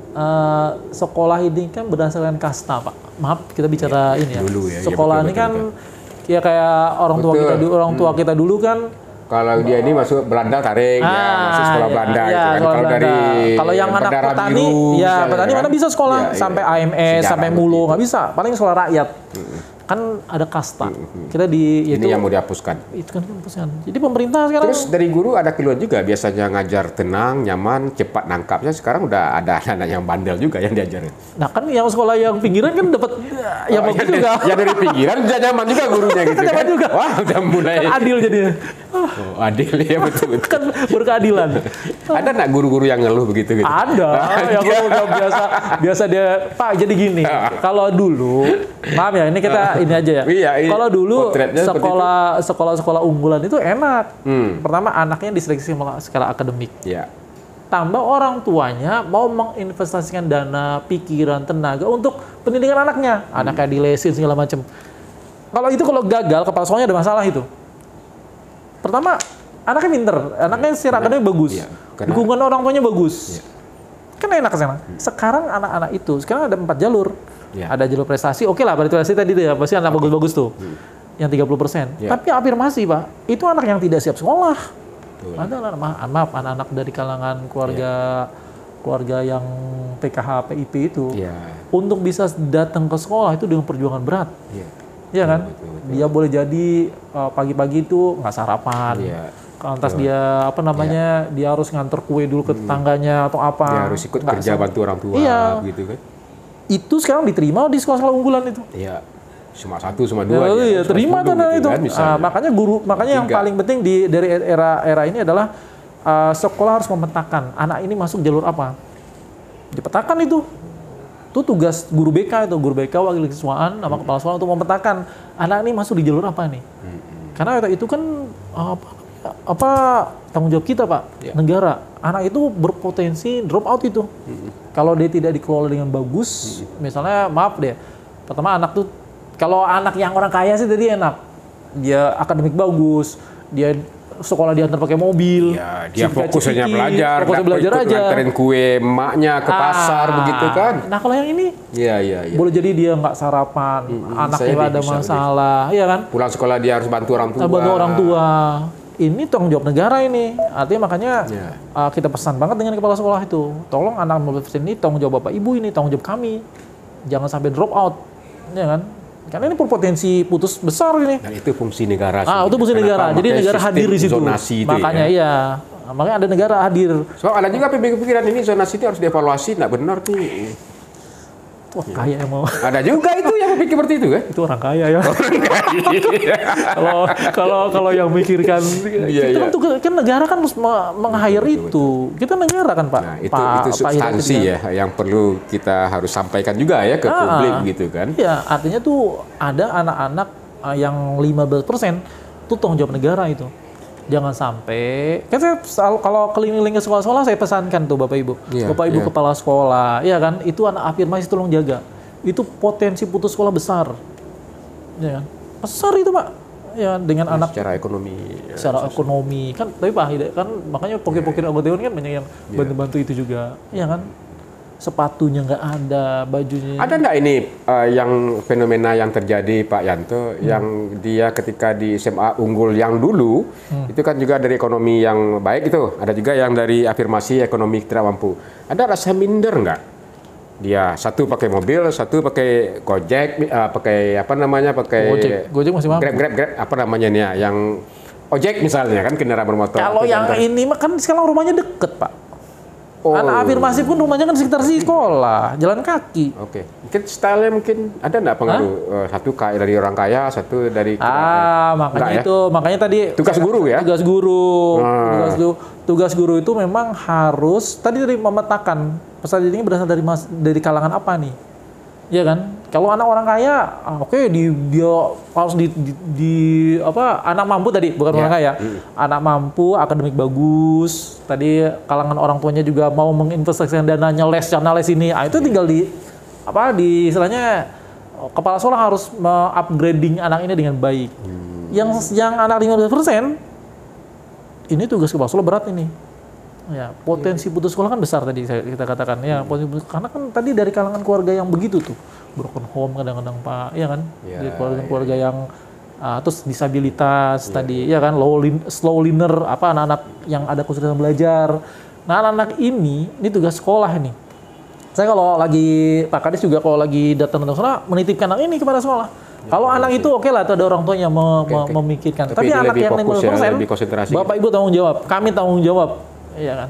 uh, sekolah ini kan berdasarkan kasta, Pak. Maaf kita bicara ya, ini ya. Dulu ya. Sekolah ya, betul, ini betul, kan betul. ya kayak orang tua betul. kita dulu orang tua hmm. kita dulu kan. Kalau dia ini masuk Belanda tarik, ah, ya masuk sekolah ya, Belanda ya, gitu kan. Kalau dari kalau yang anak petani, biru, ya petani kan? Mana bisa sekolah ya, sampai ya. A M S, sejarah sampai Mulu nggak bisa. Paling sekolah rakyat. Hmm. Kan ada kasta. Hmm. Kita di ini itu, yang mau dihapuskan. Itu kan dihapuskan. Jadi pemerintah sekarang. Terus dari guru ada keluhan juga. Biasanya ngajar tenang, nyaman, cepat nangkapnya. Sekarang udah ada anak yang bandel juga yang diajarin. Nah kan yang sekolah yang pinggiran kan dapat oh, yang bagus juga. Yang dari pinggiran udah nyaman juga gurunya gitu kan. Nyaman juga. Wah udah mulai. Kan adil jadinya. Oh, adil ya betul-betul. Kan berkeadilan. Ada nggak guru-guru yang ngeluh begitu gitu? Ada. Yang udah biasa biasa dia Pak jadi gini. Kalau dulu, maaf ya ini kita ini aja ya. Iya, iya. Kalau dulu sekolah sekolah-sekolah unggulan itu enak. Hmm. Pertama anaknya diseleksi secara akademik. Iya. Tambah orang tuanya mau menginvestasikan dana, pikiran, tenaga untuk pendidikan anaknya. Hmm. Anaknya dilesin segala macam. Kalau itu kalau gagal kepala sekolahnya ada masalah itu. Pertama, anaknya pinter, anaknya secara akademik bagus, iya, dukungan orang tuanya bagus, iya. Kan enak kesana. Hmm. Sekarang anak-anak itu, sekarang ada empat jalur, iya. Ada jalur prestasi, oke lah, prestasi tadi tuh ya, pasti anak bagus-bagus tuh, hmm. yang tiga puluh persen. Iya. Tapi afirmasi Pak, itu anak yang tidak siap sekolah. Betul. Ada anak, maaf, anak-anak dari kalangan keluarga, iya. keluarga yang P K H, P I P itu, iya. Untuk bisa datang ke sekolah itu dengan perjuangan berat. Iya. Iya kan, betul, betul, betul. Dia boleh jadi uh, pagi-pagi itu nggak sarapan, iya. Lantas betul. Dia apa namanya, iya. Dia harus nganter kue dulu ke tetangganya atau apa. Dia harus ikut nggak kerja bantu orang tua, iya. Gitu kan. Itu sekarang diterima di sekolah-sekolah unggulan itu. Iya, cuma satu, cuma dua. Ya, ya, terima tanah gitu, itu. Kan, uh, makanya guru, makanya yang paling penting di dari era-era ini adalah uh, sekolah harus memetakan anak ini masuk jalur apa, dipetakan itu. Itu tugas guru B K itu, guru B K wakil siswaan sama kepala sekolah untuk memetakan anak ini masuk di jalur apa nih. Hmm. Karena itu kan apa, apa tanggung jawab kita Pak, ya. Negara. Anak itu berpotensi drop out itu. Hmm. Kalau dia tidak dikelola dengan bagus, hmm. misalnya maaf deh, pertama anak tuh, kalau anak yang orang kaya sih tadi enak. Dia akademik bagus, dia sekolah diantar pakai mobil. Ya, dia fokus hanya belajar, fokus belajar aja. Nganterin kue emaknya ke ah, pasar begitu kan. Nah kalau yang ini, ya, ya, ya. boleh jadi dia nggak sarapan, hmm, anaknya ada masalah, iya kan? Pulang sekolah dia harus bantu orang tua. Bantu orang tua. Ini tanggung jawab negara ini. Artinya makanya ya. uh, kita pesan banget dengan kepala sekolah itu. Tolong anak lima belas persen ini tanggung jawab bapak ibu ini, tanggung jawab kami. Jangan sampai drop out, ya kan? Karena ini berpotensi putus besar ini. Dan itu fungsi negara. Ah, itu fungsi negara. Jadi negara hadir di situ. Zonasi itu makanya ya. Iya. Makanya ada negara hadir. So ada juga pemikiran ini zonasi itu harus dievaluasi, nggak benar nih. Wah, kaya yang mau. Ada juga itu yang berpikir seperti itu kan? Itu orang kaya ya. Kalau kalau kalau yang mikirkan iya, kita iya. Untuk kan negara kan harus meng-hire itu. Kita negara kan Pak. Nah, itu Pak, itu substansi ya yang perlu kita harus sampaikan juga ya ke ah, publik gitu kan. Iya, artinya tuh ada anak-anak yang lima belas persen itu tanggung jawab negara itu. Jangan sampai, kan saya kalau keliling-keliling ke sekolah-sekolah saya pesankan tuh Bapak Ibu, yeah, Bapak Ibu yeah. kepala sekolah, ya kan, itu anak afirmasi tolong jaga, itu potensi putus sekolah besar, ya kan, besar itu Pak, ya dengan nah, anak. Secara ekonomi. Secara ya, ekonomi kan, tapi Pak kan makanya pokir-pokir anggota dewan kan banyak yang yeah. bantu-bantu itu juga, ya kan. Sepatunya nggak ada, bajunya. Ada nggak ini uh, yang fenomena yang terjadi Pak Yanto, hmm. yang dia ketika di S M A unggul yang dulu, hmm. itu kan juga dari ekonomi yang baik itu, ada juga yang dari afirmasi ekonomi tidak mampu. Ada rasa minder nggak? Dia satu pakai mobil, satu pakai Gojek, uh, pakai apa namanya, pakai Gojek, Gojek masih mampu. Grab, Grab, Grab, apa namanya nih ya, yang ojek misalnya kan kendaraan bermotor. Kalau yang antar. Ini mah kan sekarang rumahnya deket Pak. Oh. Anak afirmasi pun rumahnya kan sekitar sekolah, jalan kaki. Oke, okay. Mungkin stylenya mungkin ada nggak pengaruh? Uh, satu kaya dari orang kaya, satu dari ah makanya itu, ya? Makanya tadi tugas guru ya. Tugas guru, hmm. tugas guru, tugas guru itu memang harus tadi dari memetakan peserta ini berasal dari mas, dari kalangan apa nih, ya kan? Kalau anak orang kaya, oke okay, di, dia harus di, di, di apa anak mampu tadi bukan yeah. orang kaya, mm. anak mampu, akademik bagus. Tadi kalangan orang tuanya juga mau menginvestasikan dananya les, sana les ini, ah, itu yeah. tinggal di apa di istilahnya kepala sekolah harus upgrading anak ini dengan baik. Hmm. Yang yang anak lima belas persen ini tugas kepala sekolah berat ini. Ya, potensi putus sekolah kan besar tadi kita katakan ya, potensi putus, karena kan tadi dari kalangan keluarga yang begitu tuh, broken home kadang-kadang Pak, ya kan, ya, dari keluarga-keluarga ya. yang uh, terus disabilitas ya. Tadi, ya kan, low lean, slow learner, apa anak-anak yang ada kesulitan belajar. Nah anak-anak ini, ini tugas sekolah ini. Saya kalau lagi Pak Kades juga kalau lagi datang ke sekolah menitipkan anak ini kepada sekolah. Ya, kalau ya, anak ya. Itu oke okay lah, itu ada orang tuanya me, okay, me, okay. memikirkan. Tapi, Tapi anak yang lima puluh persen, ya, Bapak Ibu tanggung jawab, kami tanggung jawab. Iya kan?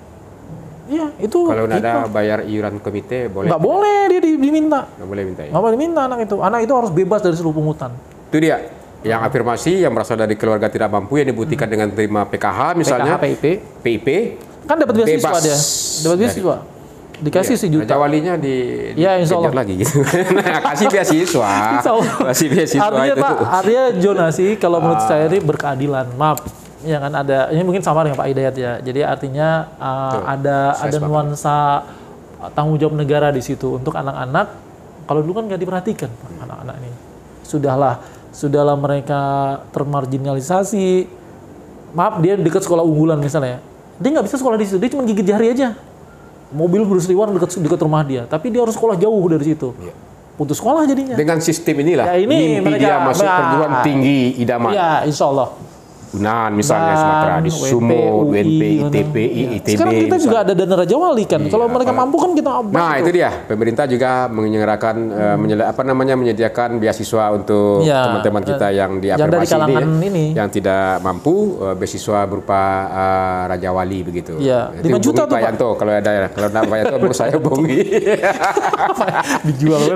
Iya, itu. Kalau nggak ada bayar iuran komite, boleh? Nggak boleh, dia diminta. Nggak boleh minta ya? Nggak boleh minta anak itu. Anak itu harus bebas dari seluruh pungutan. Itu dia. Yang afirmasi, yang berasal dari keluarga tidak mampu, yang dibuktikan hmm. dengan terima P K H misalnya. P K H, P I P. P I P. Kan dapat beasiswa dia. Dapat beasiswa. Dikasih iya. sejuta. Raja walinya di, ya, insya Allah. lagi gitu. Nah, kasih beasiswa. Kasih beasiswa artinya, itu. Pak, artinya zonasi kalau menurut ah. saya ini berkeadilan. Maaf. Ya kan ada, ini mungkin sama dengan Pak Hidayat ya. Jadi artinya uh, ada ada nuansa tanggung jawab negara di situ untuk anak-anak. Kalau dulu kan nggak diperhatikan hmm. anak-anak ini. Sudahlah, sudahlah mereka termarginalisasi. Maaf, dia dekat sekolah unggulan misalnya. Dia nggak bisa sekolah di situ, dia cuma gigit jari aja. Mobil berseliweran dekat dekat rumah dia, tapi dia harus sekolah jauh dari situ. Ya. Putus sekolah jadinya. Dengan sistem inilah, ya, ini mimpi mereka, dia masuk nah, perguruan tinggi idaman. Iya, insya Allah. Unan misalnya Sumatera di Sumo, U N P, I T P, I T B. Sekarang kita misalnya. Juga ada dana Raja Wali kan. Iya, kalau mereka apa, mampu kan kita abang. Nah, itu dia. Pemerintah juga menyelenggarakan hmm. uh, menyel- apa namanya menyediakan beasiswa untuk ya, teman-teman kita yang di afirmasi ini, ya, ini yang tidak mampu, uh, beasiswa berupa uh, Raja Wali begitu. Iya. lima juta tuh Pak Yanto kalau ada ya. Kalau enggak Pak Yanto menurut saya bohongi. Dijual kan.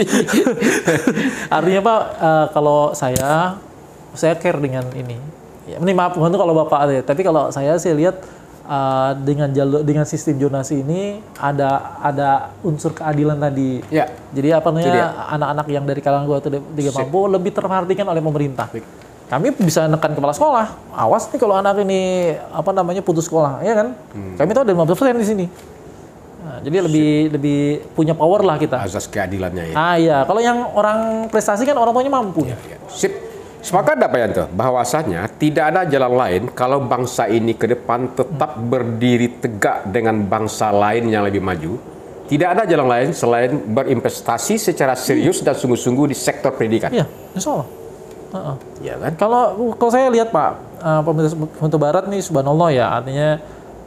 Artinya Pak uh, kalau saya saya care dengan ini. Ya, ini maaf untuk kalau Bapak ada, tapi kalau saya sih lihat uh, dengan jalur dengan sistem zonasi ini ada ada unsur keadilan tadi. Ya. Jadi apa namanya anak-anak yang dari kalangan keluarga tidak mampu lebih terperhatikan oleh pemerintah. Kami bisa nekan kepala sekolah, awas nih kalau anak ini apa namanya putus sekolah, ya kan? Hmm. Kami tahu ada lima belas persen di sini. Nah, jadi lebih lebih punya power lah kita. Azas keadilannya ya. Ah iya, kalau yang orang prestasi kan orang tuanya mampu. Ya, ya. Sip. Sepakat Pak Yanto bahwasanya tidak ada jalan lain kalau bangsa ini ke depan tetap hmm. berdiri tegak dengan bangsa lain yang lebih maju. Tidak ada jalan lain selain berinvestasi secara serius hmm. dan sungguh-sungguh di sektor pendidikan. Iya, insya Allah. Uh-uh. Ya kan? Kalau kalau saya lihat Pak, uh, pemerintah Sumatera Barat nih subhanallah ya, artinya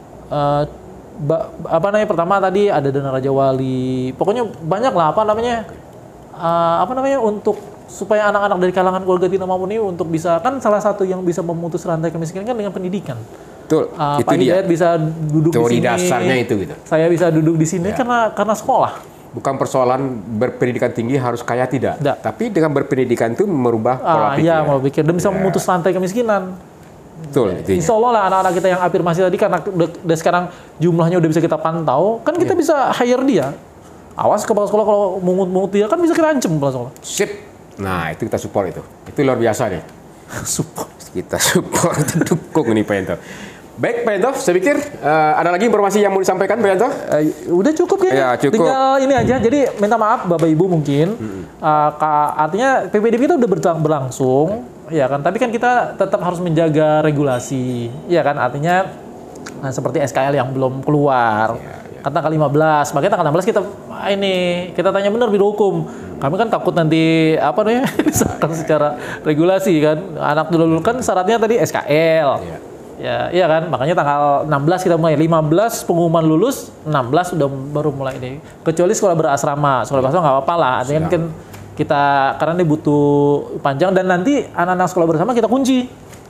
uh, ba, apa namanya pertama tadi ada dana Raja Wali, pokoknya banyak lah apa namanya uh, apa namanya untuk supaya anak-anak dari kalangan keluarga tidak mampu ini untuk bisa kan salah satu yang bisa memutus rantai kemiskinan kan dengan pendidikan. Betul. Uh, itu Pak Hidayat dia. bisa duduk teori di sini. dasarnya itu gitu. Saya bisa duduk di sini ya. karena karena sekolah. Bukan persoalan berpendidikan tinggi harus kaya tidak, Nggak. tapi dengan berpendidikan itu merubah pola ah, pikir. Iya, pola pikir dan bisa ya. memutus rantai kemiskinan. Betul. Ya, insya Allah lah anak-anak kita yang afirmasi tadi karena udah, udah sekarang jumlahnya udah bisa kita pantau, kan kita ya. bisa hire dia. Awas kepala sekolah kalau mungut-mungut dia kan bisa kita ancam kepala sekolah. Sip. Nah itu kita support itu, itu luar biasa nih. Support. Kita support, dukung nih Pak Yanto. Baik Pak Yanto, saya pikir uh, ada lagi informasi yang mau disampaikan Pak Yanto? Uh, udah cukup kayaknya. Ya, cukup. Tinggal ini aja. Jadi minta maaf Bapak Ibu mungkin. Hmm. Uh, ka, artinya P P D B kita udah berlangsung, ya kan. Tapi kan kita tetap harus menjaga regulasi, ya kan. Artinya nah, seperti S K L yang belum keluar. Ya, ya. Kan tanggal lima belas, makanya tanggal enam belas kita ini kita tanya benar biro hukum. Kami kan takut nanti apa namanya disahkan secara regulasi kan. Anak dulu kan syaratnya tadi S K L. Ya. Ya, iya kan, makanya tanggal enam belas kita mulai, lima belas pengumuman lulus, enam belas udah baru mulai deh. Kecuali sekolah berasrama, sekolah berasrama nggak apa-apa lah. Artinya kan kita karena ini butuh panjang dan nanti anak-anak sekolah bersama kita kunci.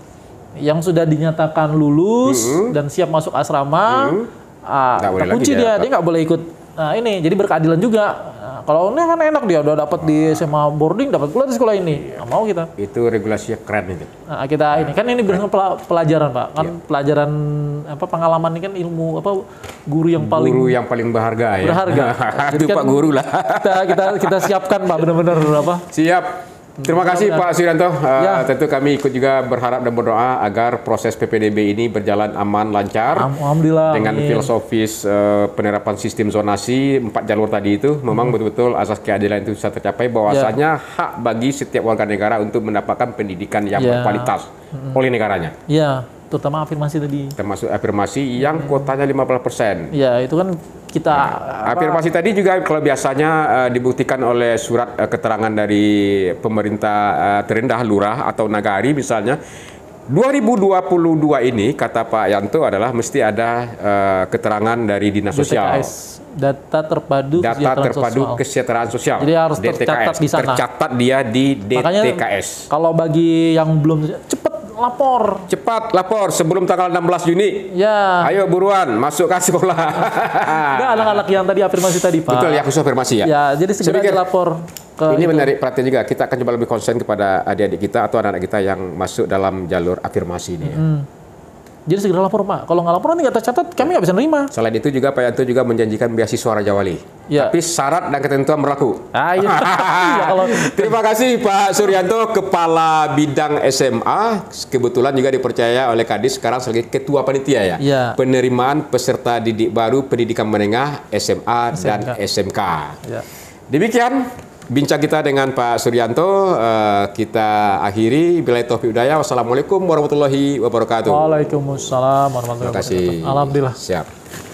Yang sudah dinyatakan lulus mm-hmm. dan siap masuk asrama, mm-hmm. uh, kita kunci dia, dia nggak boleh ikut. Nah ini, jadi berkeadilan juga. Nah, kalau ini kan enak dia udah dapat di S M A boarding, dapat pula di sekolah ini. Nggak mau kita. Itu regulasinya keren itu. Nah, kita nah, ini kan ini berdasarkan pelajaran Pak, kan iya. pelajaran apa pengalaman ini kan ilmu apa guru yang paling guru yang paling berharga ya. Berharga. Jadi kan Pak Guru lah. Kita kita kita siapkan Pak benar-benar apa? Siap. Terima kasih Pak Suryanto. Uh, ya. Tentu kami ikut juga berharap dan berdoa agar proses P P D B ini berjalan aman, lancar. Alhamdulillah. Dengan amin. filosofis uh, penerapan sistem zonasi empat jalur tadi itu, memang betul-betul asas keadilan itu bisa tercapai. Bahwasanya ya. hak bagi setiap warga negara untuk mendapatkan pendidikan yang ya. berkualitas hmm. oleh negaranya. Iya, terutama afirmasi tadi. Termasuk afirmasi yang kuotanya lima puluh persen. Iya, itu kan kita nah, afirmasi tadi juga kalau biasanya uh, dibuktikan oleh surat uh, keterangan dari pemerintah uh, terendah lurah atau nagari misalnya dua ribu dua puluh dua ini kata Pak Yanto adalah mesti ada uh, keterangan dari Dinas Sosial. D T K S, data terpadu data kesejahteraan terpadu sosial. kesejahteraan sosial. Jadi harus D T K S. tercatat di sana. Tercatat dia di D T K S. Makanya, kalau bagi yang belum cepat lapor. Cepat lapor sebelum tanggal enam belas Juni. Ya. Ayo buruan masuk ke sekolah. Enggak anak-anak yang tadi afirmasi tadi Pak. Betul ya, khusus afirmasi ya. Ya, jadi segera lapor ke ini itu. Menarik perhatian juga. Kita akan coba lebih konsen kepada adik-adik kita atau anak-anak kita yang masuk dalam jalur afirmasi ini. Ya. Hmm. Jadi segera lapor Pak. Kalau nggak lapor nanti nggak tercatat, kami nggak bisa nerima. Selain itu juga Pak Yanto juga menjanjikan beasiswa Raja Wali. Ya. Tapi syarat dan ketentuan berlaku. Ah, iya. Ya, kalau... Terima kasih Pak Suryanto, Kepala Bidang S M A. Kebetulan juga dipercaya oleh Kadis sekarang sebagai Ketua Panitia ya. Ya. Penerimaan peserta didik baru pendidikan menengah S M A S M K. Dan S M K. Ya. Demikian bincang kita dengan Pak Suryanto. Uh, kita akhiri. Billahi taufiq hidayah. Wassalamualaikum warahmatullahi wabarakatuh. Waalaikumsalam warahmatullahi wabarakatuh. Terima kasih. Alhamdulillah. Siap.